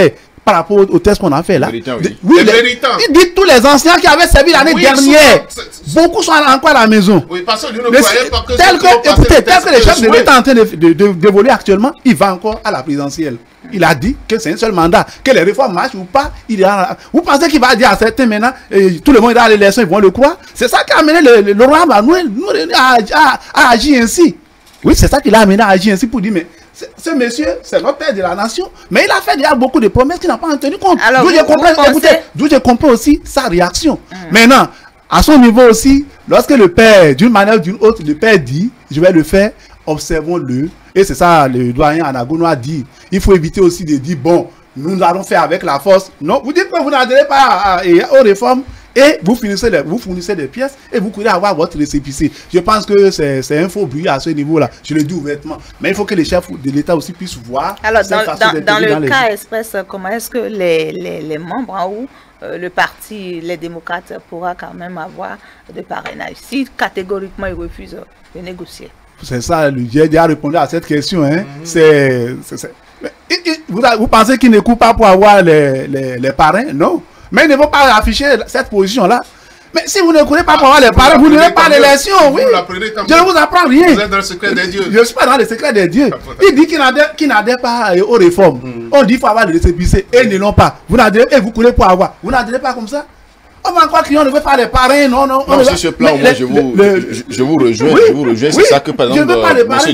par rapport au, au test qu'on a fait là. Méritant, oui. De, oui les, les, il dit tous les anciens qui avaient servi l'année oui, dernière. Sont, beaucoup sont encore à la maison. Oui, parce que lui ne croyait pas que tel que, écoutez, tel que le chef de l'État est en train d'évoluer actuellement, il va encore à la présidentielle. Il a dit que c'est un seul mandat, que les réformes marchent ou pas. Il a, vous pensez qu'il va dire à certains maintenant, et tout le monde est à l'élection, ils vont le croire. C'est ça qui a amené le, le, le roi Manuel à, à, à agir ainsi. Oui, c'est ça qui l'a amené à agir ainsi pour dire, mais ce monsieur, c'est notre père de la nation, mais il a fait déjà beaucoup de promesses qu'il n'a pas tenu compte. D'où je comprends, écoutez, d'où je comprends aussi sa réaction. Mmh. Maintenant, à son niveau aussi, lorsque le père, d'une manière ou d'une autre, le père dit, je vais le faire, observons-le. Et c'est ça, le doyen Anagono a dit. Il faut éviter aussi de dire, bon, nous allons faire avec la force. Non, vous dites que vous n'adhérez pas à, à, aux réformes et vous fournissez, les, vous fournissez des pièces et vous pourrez avoir votre récépissé. Je pense que c'est un faux bruit à ce niveau-là. Je le dis ouvertement. Mais il faut que les chefs de l'État aussi puissent voir. Alors, dans, dans, dans le dans cas les... express, comment est-ce que les, les, les membres en haut, euh, le parti, les démocrates, pourra quand même avoir de parrainage si catégoriquement ils refusent de négocier? C'est ça, j'ai déjà répondu à cette question. Hein. Mm-hmm. C'est... Vous, vous pensez qu'ils ne courent pas pour avoir les, les, les parrains? Non. Mais ils ne vont pas afficher cette position-là. Mais si vous ne courez pas ah, pour avoir les parrains, vous n'aurez pas l'élection. Oui. Je ne vous apprends rien. Vous êtes dans le secret des dieux. Je ne suis pas dans le secret des dieux. Il dit qu'il n'adhère qu pas aux réformes. Mm. On dit qu'il faut avoir des récépissés et ils ne l'ont pas. Vous n'adhérez et vous courez pour avoir. Vous n'adhérez pas comme ça? On va encore crier, on ne veut pas les parrains, non, non. Non, sur ce plan, moi, je vous, le, je, je vous rejoins, oui, je vous rejoins. C'est oui, ça que, par exemple, M.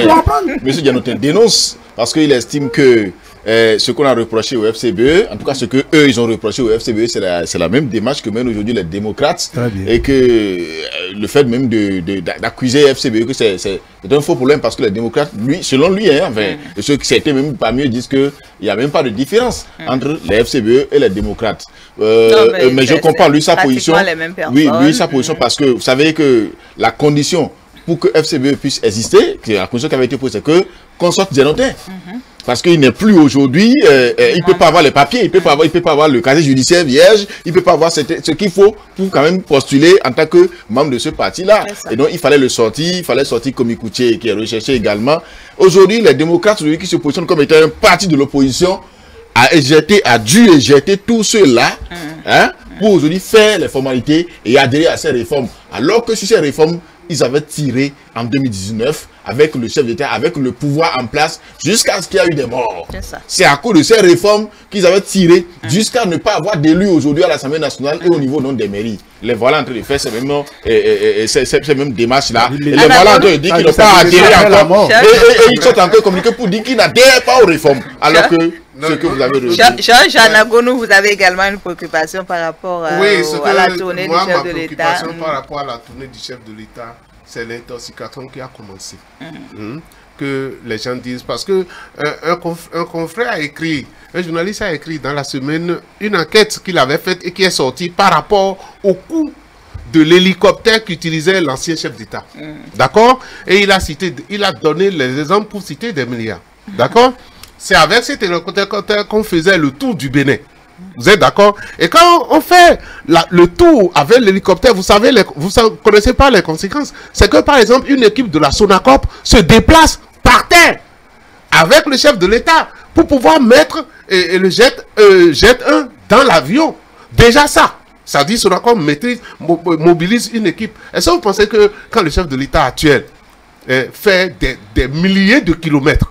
Dianotin dénonce, parce qu'il estime que euh, ce qu'on a reproché au F C B E, en tout cas ce que eux ils ont reproché au F C B E, c'est la, la même démarche que mènent aujourd'hui les démocrates, et que euh, le fait même d'accuser F C B E que c'est un faux problème, parce que les démocrates, lui, selon lui, hein, enfin, mm. ceux qui étaient même parmi eux disent qu'il n'y a même pas de différence mm. entre les F C B E et les démocrates. Euh, non, mais, mais je comprends lui sa position. Oui, lui sa position, mm. parce que vous savez que la condition pour que F C B E puisse exister, la condition qui avait été posée, c'est que qu'on sorte Dianotin. Mm-hmm. Parce qu'il n'est plus aujourd'hui, euh, euh, il ne peut pas avoir les papiers, il ne peut pas avoir, il peut pas avoir le casier judiciaire vierge, il ne peut pas avoir ce, ce qu'il faut pour quand même postuler en tant que membre de ce parti-là. Et donc il fallait le sortir, il fallait sortir comme Ikouché qui est recherché également. Aujourd'hui, les démocrates aujourd'hui, qui se positionnent comme étant un parti de l'opposition a éjecté, a dû éjecter tous ceux-là mmh. hein, pour aujourd'hui faire les formalités et adhérer à ces réformes. Alors que sur ces réformes, ils avaient tiré en deux mille dix-neuf avec le chef d'État, avec le pouvoir en place, jusqu'à ce qu'il y ait eu des morts. C'est à cause de ces réformes qu'ils avaient tiré mmh. jusqu'à ne pas avoir d'élus aujourd'hui à l'Assemblée nationale mmh. et au niveau non des mairies. Les voilà en train de faire ces mêmes, et, et, et, ces mêmes démarches-là. Et les voilà en train de dire qu'ils n'ont pas adhéré encore. Et, et, et ils sont en train de communiquer pour dire qu'ils n'adhèrent pas aux réformes. Alors que non, ce que vous avez reçu. Georges Anagono, vous avez également une préoccupation par rapport à, oui, au, à la tournée moi, du chef de l'État. Ma préoccupation par rapport à la tournée du chef de l'État, c'est l'intoxication qui a commencé. Mm-hmm. mmh. Que les gens disent, parce que euh, un, conf, un confrère a écrit, un journaliste a écrit dans la semaine une enquête qu'il avait faite et qui est sortie par rapport au coût de l'hélicoptère qu'utilisait l'ancien chef d'État. Mm. D'accord? Et il a cité, il a donné les exemples pour citer des milliards. D'accord? C'est avec cet hélicoptère qu'on faisait le tour du Bénin. Vous êtes d'accord? Et quand on fait la, le tour avec l'hélicoptère, vous savez, les, vous ne connaissez pas les conséquences. C'est que par exemple, une équipe de la Sonacop se déplace par terre avec le chef de l'État pour pouvoir mettre et, et le jet, euh, jet un dans l'avion. Déjà ça, ça dit Sonacop maîtrise, mobilise une équipe. Est-ce que vous pensez que quand le chef de l'État actuel eh, fait des, des milliers de kilomètres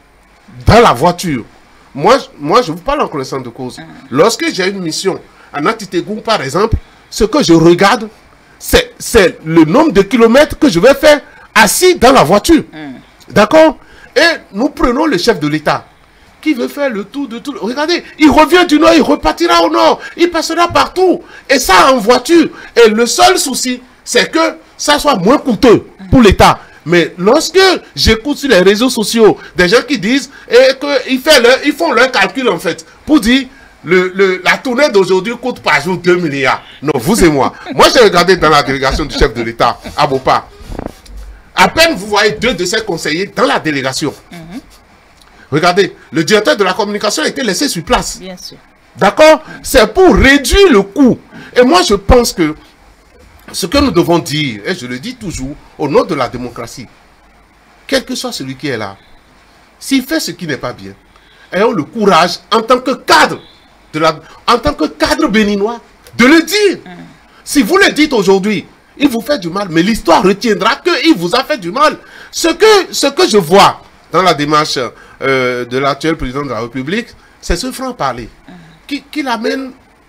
dans la voiture, Moi, moi, je vous parle en connaissance de cause. Lorsque j'ai une mission en Antitégoum, par exemple, ce que je regarde, c'est le nombre de kilomètres que je vais faire assis dans la voiture. Mm. D'accord? Et nous prenons le chef de l'État qui veut faire le tour de tout. Regardez, il revient du nord, il repartira au nord, il passera partout. Et ça en voiture. Et le seul souci, c'est que ça soit moins coûteux pour l'État. Mais lorsque j'écoute sur les réseaux sociaux des gens qui disent et qu'ils ils font leur calcul en fait pour dire le, le, la tournée d'aujourd'hui coûte par jour deux milliards. Non, vous et moi. Moi, j'ai regardé dans la délégation du chef de l'État à Bopa. À peine vous voyez deux de ses conseillers dans la délégation. Mm-hmm. Regardez, le directeur de la communication a été laissé sur place. Bien sûr. D'accord? C'est pour réduire le coût. Et moi, je pense que ce que nous devons dire, et je le dis toujours, au nom de la démocratie, quel que soit celui qui est là, s'il fait ce qui n'est pas bien, ayons le courage, en tant que cadre de la, en tant que cadre béninois, de le dire. Mm. Si vous le dites aujourd'hui, il vous fait du mal, mais l'histoire retiendra qu'il vous a fait du mal. Ce que, ce que je vois dans la démarche euh, de l'actuel président de la République, c'est ce franc-parler mm. qui, qui l'amène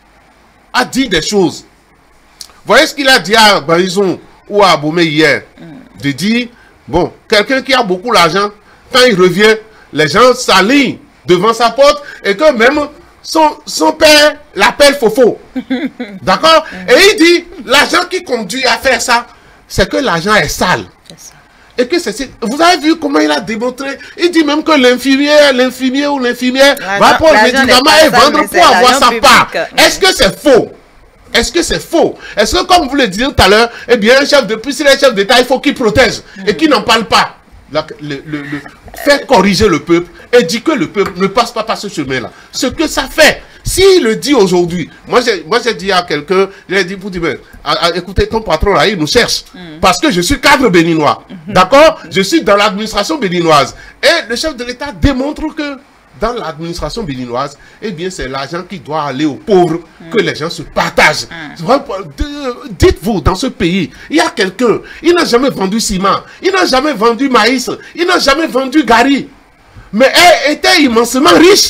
à dire des choses. Vous voyez ce qu'il a dit à Barison ou à Abomey hier, mm. de dire, bon, quelqu'un qui a beaucoup d'argent, quand il revient, les gens s'alignent devant sa porte et que même son, son père l'appelle Fofo. D'accord? Et il dit, l'argent qui conduit à faire ça, c'est que l'argent est sale. Et que c'est... Vous avez vu comment il a démontré? Il dit même que l'infirmière, l'infirmier ou l'infirmière va prendre le médicament et vendre pour avoir sa part. Est-ce que c'est faux? Est-ce que c'est faux? Est-ce que, comme vous le disiez tout à l'heure, eh bien, un chef de plus, il est chef d'État, il faut qu'il protège et qu'il n'en parle pas. La, le, le, le, faire corriger le peuple et dire que le peuple ne passe pas par ce chemin-là. Ce que ça fait, s'il le dit aujourd'hui, moi j'ai dit à quelqu'un, j'ai dit pour dire, mais, à, à, écoutez, ton patron là, il nous cherche. Mm. Parce que je suis cadre béninois. Mm-hmm. D'accord? Je suis dans l'administration béninoise. Et le chef de l'État démontre que dans l'administration béninoise, eh bien, c'est l'argent qui doit aller aux pauvres, mm. que les gens se partagent. Mm. Dites-vous, dans ce pays, il y a quelqu'un, il n'a jamais vendu ciment, il n'a jamais vendu maïs, il n'a jamais vendu gari, mais il était immensement riche.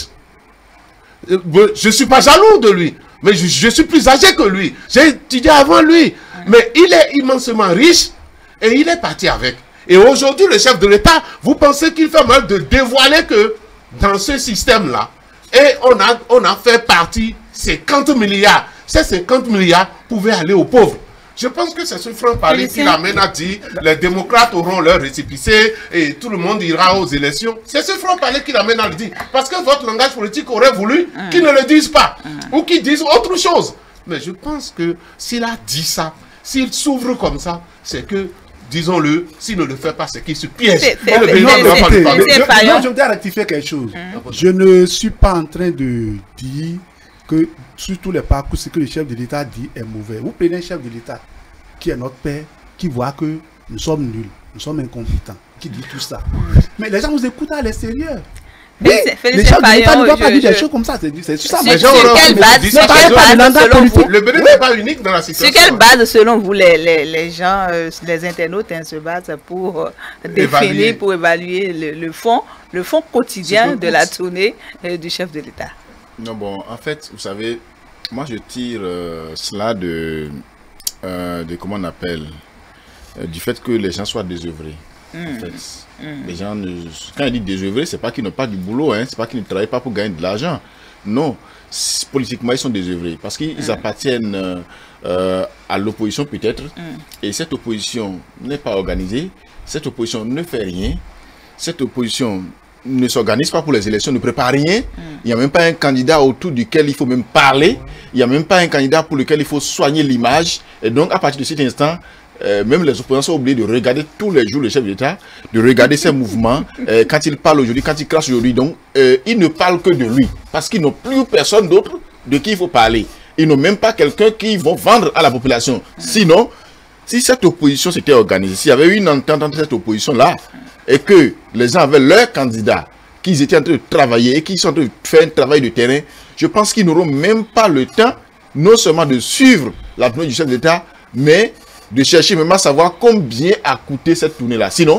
Je ne suis pas jaloux de lui, mais je, je suis plus âgé que lui. J'ai étudié avant lui, mm. mais il est immensement riche et il est parti avec. Et aujourd'hui, le chef de l'État, vous pensez qu'il fait mal de dévoiler que dans ce système-là, et on a, on a fait partie cinquante milliards. Ces cinquante milliards pouvaient aller aux pauvres. Je pense que c'est ce franc-parler qui l'amène à dire les démocrates auront leur récépissé et tout le monde ira aux élections. C'est ce franc-parler qui l'amène à le dire. Parce que votre langage politique aurait voulu mmh. qu'ils ne le disent pas mmh. ou qu'ils disent autre chose. Mais je pense que s'il a dit ça, s'il s'ouvre comme ça, c'est que, disons-le, s'il ne le fait pas, c'est qu'il se piège. Je voudrais rectifier quelque chose. Mmh. Je ne suis pas en train de dire que sur tous les parcours, ce que le chef de l'État dit est mauvais. Vous prenez un chef de l'État qui est notre père, qui voit que nous sommes nuls, nous sommes incompétents, qui dit tout ça. Mmh. Mais les gens nous écoutent à l'extérieur. Oui, les chefs de l'État ne doivent pas dire des choses comme ça. C'est ça. Sur quelle base, selon vous, le Bénin n'est pas unique dans la situation. Sur quelle base, selon vous, les, les, les gens, euh, les internautes hein, se basent pour euh, définir, évaluer. pour évaluer le, le fond, le fond quotidien de la tournée euh, du chef de l'État? Non, bon, en fait, vous savez, moi je tire euh, cela de, euh, de, comment on appelle, euh, du fait que les gens soient désœuvrés. Mmh. En fait, mmh. les gens, ne, quand ils disent désœuvrés, c'est pas qu'ils n'ont pas du boulot, hein, c'est pas qu'ils ne travaillent pas pour gagner de l'argent. Non, politiquement, ils sont désœuvrés parce qu'ils mmh. appartiennent euh, euh, à l'opposition peut-être, mmh. et cette opposition n'est pas organisée, cette opposition ne fait rien, cette opposition ne s'organise pas pour les élections, ne prépare rien. Mm. Il n'y a même pas un candidat autour duquel il faut même parler. Il n'y a même pas un candidat pour lequel il faut soigner l'image. Et donc, à partir de cet instant, euh, même les opposants sont obligés de regarder tous les jours le chef d'État, de regarder ses mouvements, euh, quand il parle aujourd'hui, quand il crache aujourd'hui. Donc, euh, ils ne parlent que de lui. Parce qu'ils n'ont plus personne d'autre de qui il faut parler. Ils n'ont même pas quelqu'un qui vont vendre à la population. Mm. Sinon, si cette opposition s'était organisée, s'il y avait eu une entente entre cette opposition-là, et que les gens avaient leur candidat, qu'ils étaient en train de travailler et qu'ils sont en train de faire un travail de terrain, je pense qu'ils n'auront même pas le temps, non seulement de suivre la tournée du chef d'État, mais de chercher même à savoir combien a coûté cette tournée-là. Sinon,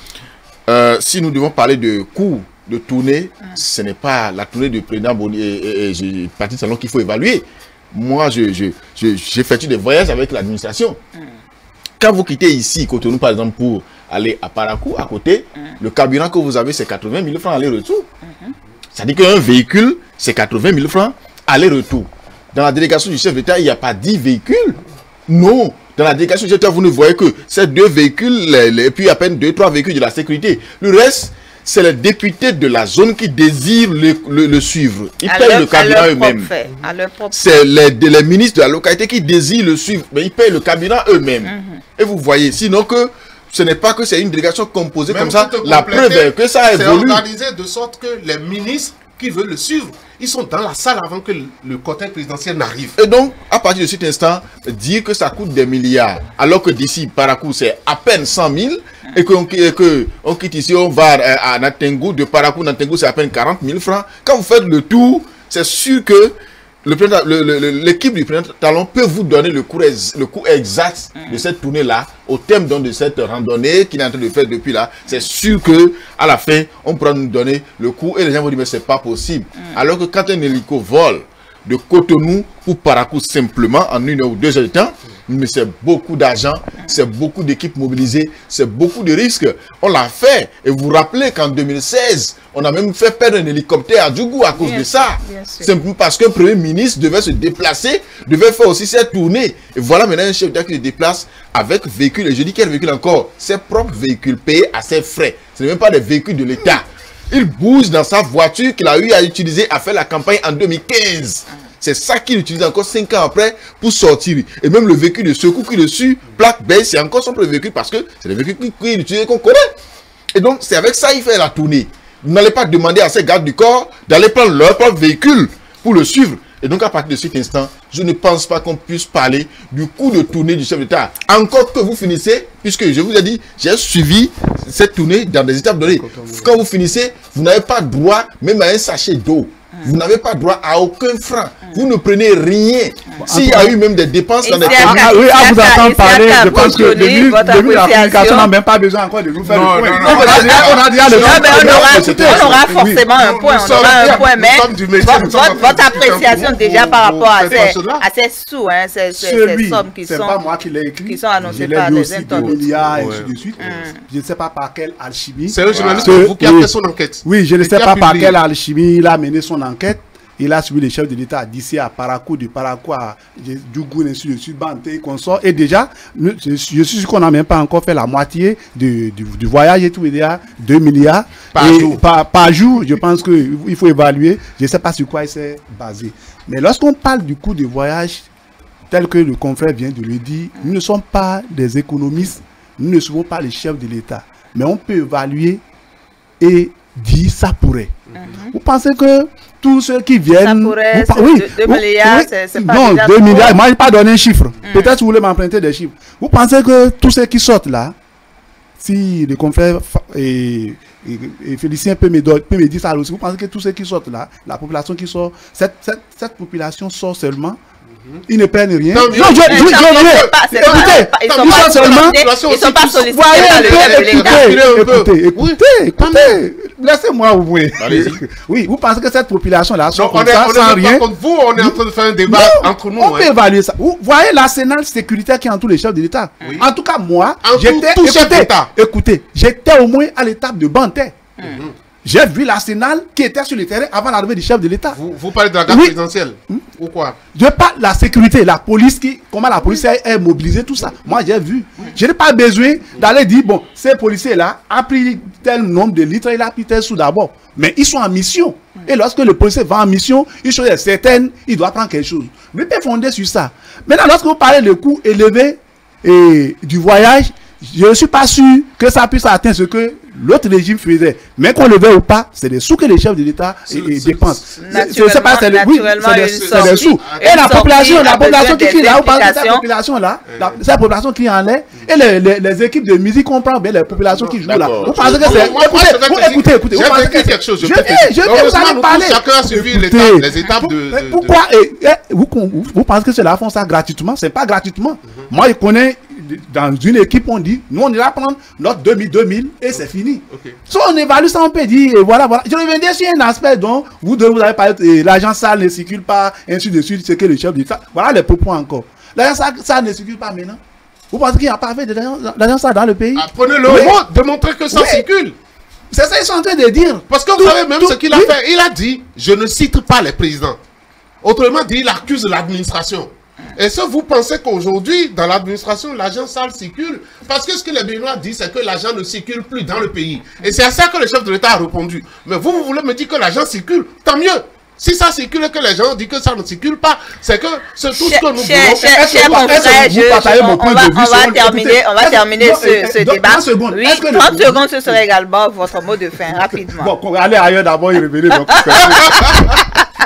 euh, si nous devons parler de coût de tournée, ce n'est pas la tournée du président Boni et, et, et Patrice Talon qu'il faut évaluer. Moi, j'effectue des voyages avec l'administration. Quand vous quittez ici, Cotonou par exemple, pour aller à Parakou, à côté, mm. le carburant que vous avez, c'est quatre-vingt mille francs aller-retour. Mm-hmm. Ça dit qu'un véhicule, c'est quatre-vingt mille francs aller-retour. Dans la délégation du chef d'État, il n'y a pas dix véhicules. Non. Dans la délégation du chef d'État, vous ne voyez que ces deux véhicules, et puis à peine deux, trois véhicules de la sécurité. Le reste, c'est les députés de la zone qui désirent le, le, le suivre. Ils à payent leur, le carburant eux-mêmes. C'est les, les ministres de la localité qui désirent le suivre, mais ils payent le carburant eux-mêmes. Mm-hmm. Et vous voyez, sinon que ce n'est pas que c'est une délégation composée même comme ça. La preuve est que ça a évolué. C'est organisé de sorte que les ministres qui veulent le suivre, ils sont dans la salle avant que le, le cortège présidentiel n'arrive. Et donc, à partir de cet instant, dire que ça coûte des milliards, alors que d'ici, Parakou, c'est à peine cent mille, et qu'on que, on quitte ici, on va à, à Natengu, de Parakou, Natengu, c'est à peine quarante mille francs. Quand vous faites le tour, c'est sûr que l'équipe du président Talon peut vous donner le cours, le cours exact de cette tournée-là, au thème donc de cette randonnée qu'il est en train de faire depuis là. C'est sûr que à la fin, on pourra nous donner le cours et les gens vont dire mais c'est pas possible. Alors que quand un hélico vole de Cotonou pour Parakou simplement en une heure ou deux heures de temps, mais c'est beaucoup d'argent, c'est beaucoup d'équipes mobilisées, c'est beaucoup de risques. On l'a fait. Et vous vous rappelez qu'en deux mille seize, on a même fait perdre un hélicoptère à Djougou à cause bien de ça. Simplement parce qu'un premier ministre devait se déplacer, devait faire aussi cette tournée. Et voilà maintenant un chef d'État qui se déplace avec véhicule. Et je dis quel véhicule encore? Ses propres véhicules payés à ses frais. Ce n'est même pas des véhicules de l'État. Il bouge dans sa voiture qu'il a eu à utiliser à faire la campagne en deux mille quinze. C'est ça qu'il utilise encore cinq ans après pour sortir. Et même le véhicule de secours qu'il dessus, plaque beige, c'est encore son propre véhicule parce que c'est le véhicule qu'il utilise qu'on connaît. Et donc c'est avec ça qu'il fait la tournée. Vous n'allez pas demander à ces gardes du corps d'aller prendre leur propre véhicule pour le suivre. Et donc à partir de cet instant, je ne pense pas qu'on puisse parler du coup de tournée du chef d'État. Encore que vous finissez, puisque je vous ai dit, j'ai suivi cette tournée dans des étapes données. Quand vous finissez, vous n'avez pas droit même à un sachet d'eau. Vous n'avez pas droit à aucun franc. Vous ne prenez rien. S'il y a eu même des dépenses dans des communes. Ah oui, à vous entendre parler, je pense que le ministre de la communication n'a même pas besoin encore de nous faire le point. On a déjà le point. On aura forcément un point. On aura un point, mais votre appréciation déjà par rapport à ces sous, ces sommes qui sont pas moi qui l'ai écrit. Qui sont annoncées par les internautes. milliards et ainsi de suite. Je ne sais pas par quelle alchimie. C'est un journaliste vous qui a fait son enquête. Oui, je ne sais pas par quelle alchimie il a mené son enquête. Il a suivi les chefs de l'État d'ici à Parakou, de Parakou à Djougou, ainsi de suite, Banté, consort. Et déjà, je, je suis sûr qu'on n'a même pas encore fait la moitié de, du, du voyage et tout. Il y a deux milliards par et jour. Par, par jour, je pense qu'il faut évaluer. Je ne sais pas sur quoi il s'est basé. Mais lorsqu'on parle du coût de voyage, tel que le confrère vient de le dire, nous ne sommes pas des économistes, nous ne sommes pas les chefs de l'État. Mais on peut évaluer et dire ça pourrait. Mm-hmm. Vous pensez que tous ceux qui viennent... Ça pourrait, vous, oui, deux milliards, oui, c'est pas non, deux milliards, moi je n'ai pas donné un chiffre. Mm. Peut-être que vous voulez m'emprunter des chiffres. Vous pensez que tous ceux qui sortent là, si le confrère et, et, et Félicien peut me, peut me dire ça aussi, vous pensez que tous ceux qui sortent là, la population qui sort, cette, cette, cette population sort seulement, ils ne prennent rien. Non, je, je, je, je, écoutez, ils sont seulement, ils sont pas sollicités par le Écoutez, écoutez, écoutez, laissez-moi vous voir. Oui, vous pensez que cette population-là sort comme ça, sans rien. Vous, on est en train de faire un débat entre nous. On peut évaluer ça. Vous voyez l'arsenal sécuritaire qui entoure les chefs de l'État. En tout cas, moi, j'étais, écoutez, j'étais au moins à l'étape de Banté. J'ai vu l'arsenal qui était sur le terrain avant l'arrivée du chef de l'État. Vous, vous parlez de la garde oui. présidentielle hmm? ou quoi? Je parle de la sécurité, la police, qui, comment la police est, est mobilisée, tout ça. Moi, j'ai vu. Je n'ai pas besoin d'aller dire, bon, ces policiers-là ont pris tel nombre de litres, il a pris tel sous d'abord. Mais ils sont en mission. Et lorsque le policier va en mission, il sont certaines, il doit prendre quelque chose. Mais peut fonder sur ça. Maintenant, lorsque vous parlez de coût élevé et du voyage, je ne suis pas sûr que ça puisse atteindre ce que l'autre régime faisait. Mais qu'on le veuille ou pas, c'est des sous que les chefs de l'État dépensent. C'est pas c'est oui, c'est des sous. Et la population, la population qui est là, vous parlez de cette population-là, cette population qui est en l'air, et les, les, les équipes de musique comprennent bien les populations qui jouent là. Vous pensez que c'est... Écoutez, écoutez, écoutez. J'ai vécu quelque chose. Je vais, je vais vous en parler. Chacun a suivi les étapes de... Pourquoi vous pensez que ceux-là font ça gratuitement? C'est pas gratuitement. Moi, je connais... Dans une équipe, on dit, nous on ira prendre notre deux mille deux mille et c'est fini. Okay. So on évalue ça, on peut dire, et voilà, voilà. Je reviendrai sur un aspect dont vous deux, vous avez parlé, l'agent sale ne circule pas, ainsi de suite, c'est que le chef de l'État. Voilà les propos encore. L'agent sale ne circule pas maintenant. Vous pensez qu'il n'y a pas fait d'agent sale dans le pays? Prenez le oui. mot de montrer que ça oui. circule. C'est ça qu'ils sont en train de dire. Parce que vous savez même tout, ce qu'il a oui. fait. Il a dit, je ne cite pas les présidents. Autrement dit, il accuse l'administration. Est-ce que vous pensez qu'aujourd'hui, dans l'administration, l'agent sale circule? Parce que ce que les Béninois disent, c'est que l'agent ne circule plus dans le pays. Et c'est à ça que le chef de l'État a répondu. Mais vous, vous voulez me dire que l'agent circule? Tant mieux. Si ça circule et que les gens disent que ça ne circule pas, c'est que c'est tout ce que nous voulons. Cher mon frère, on va terminer, on va terminer ce débat. Oui, trente secondes, ce serait également votre mot de fin, rapidement. Bon, allez ailleurs d'abord et revenez.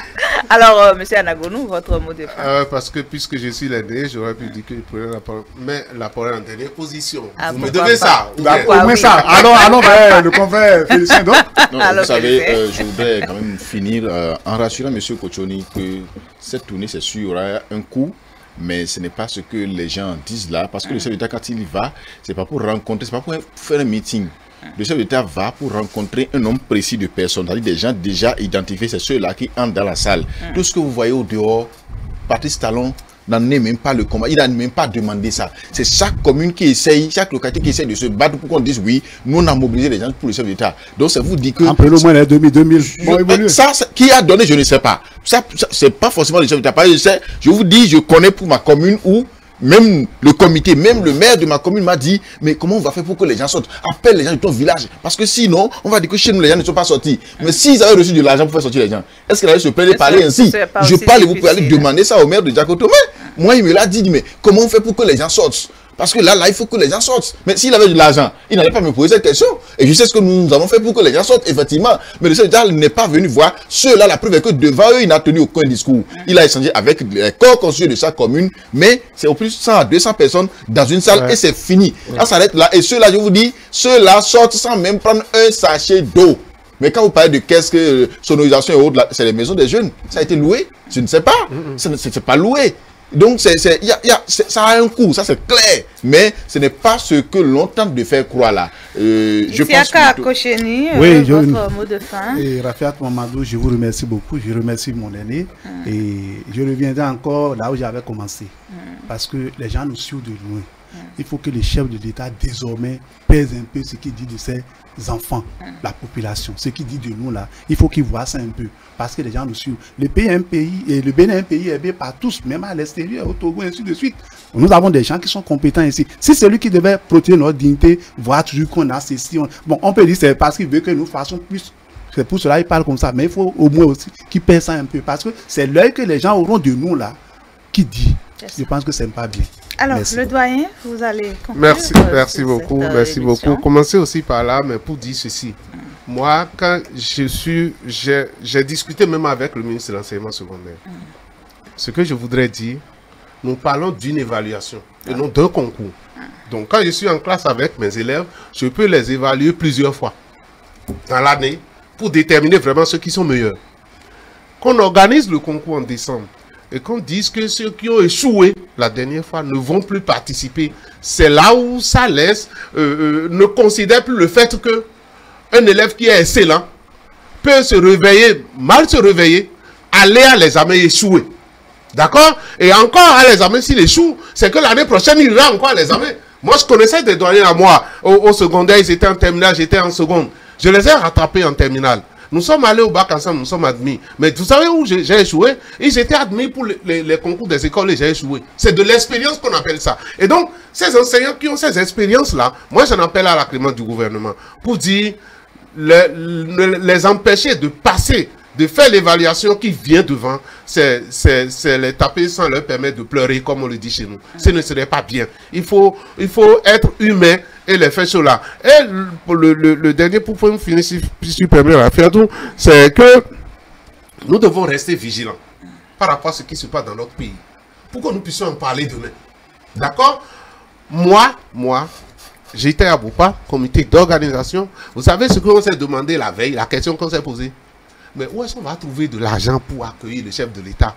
Alors, euh, monsieur Anagonou, votre mot de fin. Euh, parce que puisque je suis l'aîné, j'aurais pu dire que je prenais la parole. Mais la parole en dernière position. Ah, vous me devez ça. Bah, bien. au moins oui. ça. Alors, allons vers le confrère Félicien. Donc, Non, Alors, vous savez, Félicien. euh, je voudrais quand même finir euh, en rassurant M. Kochoni que cette tournée, c'est sûr, il y aura un coût. Mais ce n'est pas ce que les gens disent là, parce que le chef d'État, quand il y va, c'est pas pour rencontrer, c'est pas pour faire un meeting. Le chef d'État va pour rencontrer un nombre précis de personnes, c'est-à-dire des gens déjà identifiés, c'est ceux-là qui entrent dans la salle. Tout ce que vous voyez au dehors, Patrice Talon n'en est même pas le combat, il n'a même pas demandé ça. C'est chaque commune qui essaye, chaque localité qui essaye de se battre pour qu'on dise oui, nous on a mobilisé les gens pour le chef d'État. Donc ça vous dit que... après au moins les deux mille, deux mille, bon, évoluer. Ça, ça, qui a donné, je ne sais pas. Ça, ça c'est pas forcément le chef d'État. Je sais, je vous dis, je connais pour ma commune où même le comité, même le maire de ma commune m'a dit, mais comment on va faire pour que les gens sortent? Appelle les gens de ton village. Parce que sinon, on va dire que chez nous, les gens ne sont pas sortis. Mais s'ils avaient reçu de l'argent pour faire sortir les gens, est-ce qu'ils allaient se plaindre de parler ainsi? Je parle et vous pouvez aller demander ça au maire de Diakoto. Mais moi, il me l'a dit, mais comment on fait pour que les gens sortent? Parce que là, là, il faut que les gens sortent. Mais s'il avait de l'argent, il n'allait pas me poser cette question. Et je sais ce que nous avons fait pour que les gens sortent, effectivement. Mais le chef d'État n'est pas venu voir ceux-là. La preuve est que devant eux, il n'a tenu aucun discours. Il a échangé avec les corps constitués de sa commune. Mais c'est au plus cent à deux cents personnes dans une salle ouais. et c'est fini. Ouais. Ça s'arrête là. Et ceux-là, je vous dis, ceux-là sortent sans même prendre un sachet d'eau. Mais quand vous parlez de qu'est-ce que euh, sonorisation et autres, c'est les maisons des jeunes. Ça a été loué? Je ne sais pas. Mm-hmm. C'est pas loué. Donc, c'est, c'est, y a, y a, c'est, ça a un coût, ça c'est clair. Mais ce n'est pas ce que l'on tente de faire croire là. Euh, je pense que Kocheni, oui, euh, je, votre mot de fin. Et Rafiat Mamadou, je vous remercie beaucoup. Je remercie mon aîné. Mm. Et je reviendrai encore là où j'avais commencé. Mm. Parce que les gens nous suivent de loin. Mm. Il faut que les chefs de l'État désormais pèsent un peu ce qu'il dit de ses enfants, mm. la population, ce qu'il dit de nous là. Il faut qu'ils voient ça un peu. Parce que les gens nous suivent. Le pays est un pays, et le Bénin est un pays aimé par tous, même à l'extérieur, au Togo, ainsi de suite. Nous avons des gens qui sont compétents ici. Si c'est lui qui devait protéger notre dignité, voir toujours qu'on a ceci, on... bon, on peut dire que c'est parce qu'il veut que nous fassions plus. C'est pour cela qu'il parle comme ça. Mais il faut au moins aussi qu'il pèse ça un peu. Parce que c'est l'œil que les gens auront de nous là, qui dit. Je pense que c'est pas bien. Alors, merci le beaucoup. Doyen, vous allez conclure. Merci, euh, merci beaucoup, cette, euh, merci émission. beaucoup. Commencez aussi par là, mais pour dire ceci. Mm. Moi, quand je suis, j'ai discuté même avec le ministre de l'enseignement secondaire. Mm. Ce que je voudrais dire, nous parlons d'une évaluation et non d'un concours. Mm. Donc, quand je suis en classe avec mes élèves, je peux les évaluer plusieurs fois dans l'année pour déterminer vraiment ceux qui sont meilleurs. Qu'on organise le concours en décembre et qu'on dise que ceux qui ont échoué la dernière fois ne vont plus participer, c'est là où ça laisse, euh, euh, ne considère plus le fait que un élève qui est excellent peut se réveiller, mal se réveiller, aller à l'examen et échouer. D'accord? Et encore à l'examen, s'il échoue, c'est que l'année prochaine, il ira encore à l'examen. Moi, je connaissais des doyens à moi. Au, au secondaire, ils étaient en terminale, j'étais en seconde. Je les ai rattrapés en terminale. Nous sommes allés au bac ensemble, nous sommes admis. Mais vous savez où j'ai échoué? Ils étaient admis pour les, les, les concours des écoles et j'ai échoué. C'est de l'expérience qu'on appelle ça. Et donc, ces enseignants qui ont ces expériences-là, moi, j'en appelle à la clémence du gouvernement pour dire, les, les, les empêcher de passer, de faire l'évaluation qui vient devant, c'est les taper sans leur permettre de pleurer, comme on le dit chez nous. Ce ne serait pas bien. Il faut, il faut être humain et les faire cela. Et le, le, le, le dernier point pour finir, si, si tu permets à faire tout, c'est que nous devons rester vigilants par rapport à ce qui se passe dans notre pays, pour que nous puissions en parler demain. D'accord? Moi, moi, j'étais à Boupa, comité d'organisation. Vous savez ce qu'on s'est demandé la veille, la question qu'on s'est posée? Mais où est-ce qu'on va trouver de l'argent pour accueillir le chef de l'État?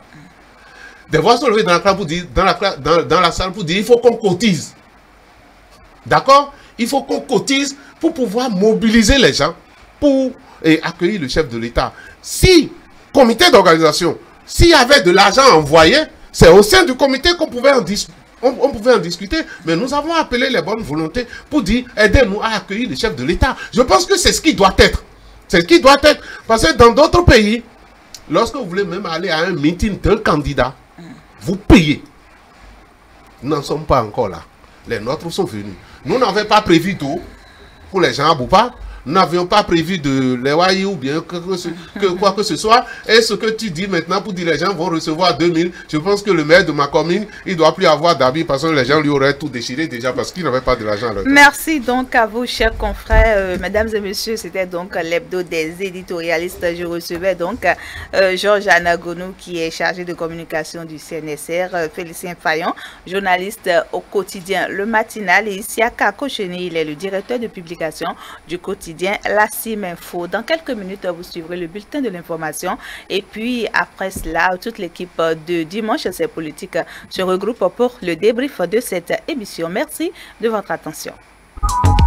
Des voix sont levées dans la, pour dire, dans, la, dans, dans la salle pour dire il faut qu'on cotise. D'accord? Il faut qu'on cotise pour pouvoir mobiliser les gens pour et accueillir le chef de l'État. Si, comité d'organisation, s'il y avait de l'argent envoyé, c'est au sein du comité qu'on pouvait en discuter. On, on pouvait en discuter, mais nous avons appelé les bonnes volontés pour dire aidez-nous à accueillir le chef de l'État. Je pense que c'est ce qui doit être. C'est ce qui doit être. Parce que dans d'autres pays, lorsque vous voulez même aller à un meeting d'un candidat, vous payez. Nous n'en sommes pas encore là. Les nôtres sont venus. Nous n'avons pas prévu d'eau pour les gens à Boupa. nous n'avions pas prévu de les wailler ou bien que, que, que quoi que ce soit. Et ce que tu dis maintenant pour dire les gens vont recevoir deux mille, je pense que le maire de ma commune, il ne doit plus avoir d'habits parce que les gens lui auraient tout déchiré déjà parce qu'il n'avait pas de l'argent. Merci donc à vous, chers confrères, euh, mesdames et messieurs. C'était donc l'hebdo des éditorialistes. Je recevais donc euh, Georges Anagonou qui est chargé de communication du C N S R, euh, Félicien Fayon, journaliste euh, au quotidien Le Matinal, et Isiaka Kocheni, il est le directeur de publication du quotidien La Cime Info. Dans quelques minutes, vous suivrez le bulletin de l'information et puis après cela, toute l'équipe de Dimanche C'est Politique se regroupe pour le débrief de cette émission. Merci de votre attention.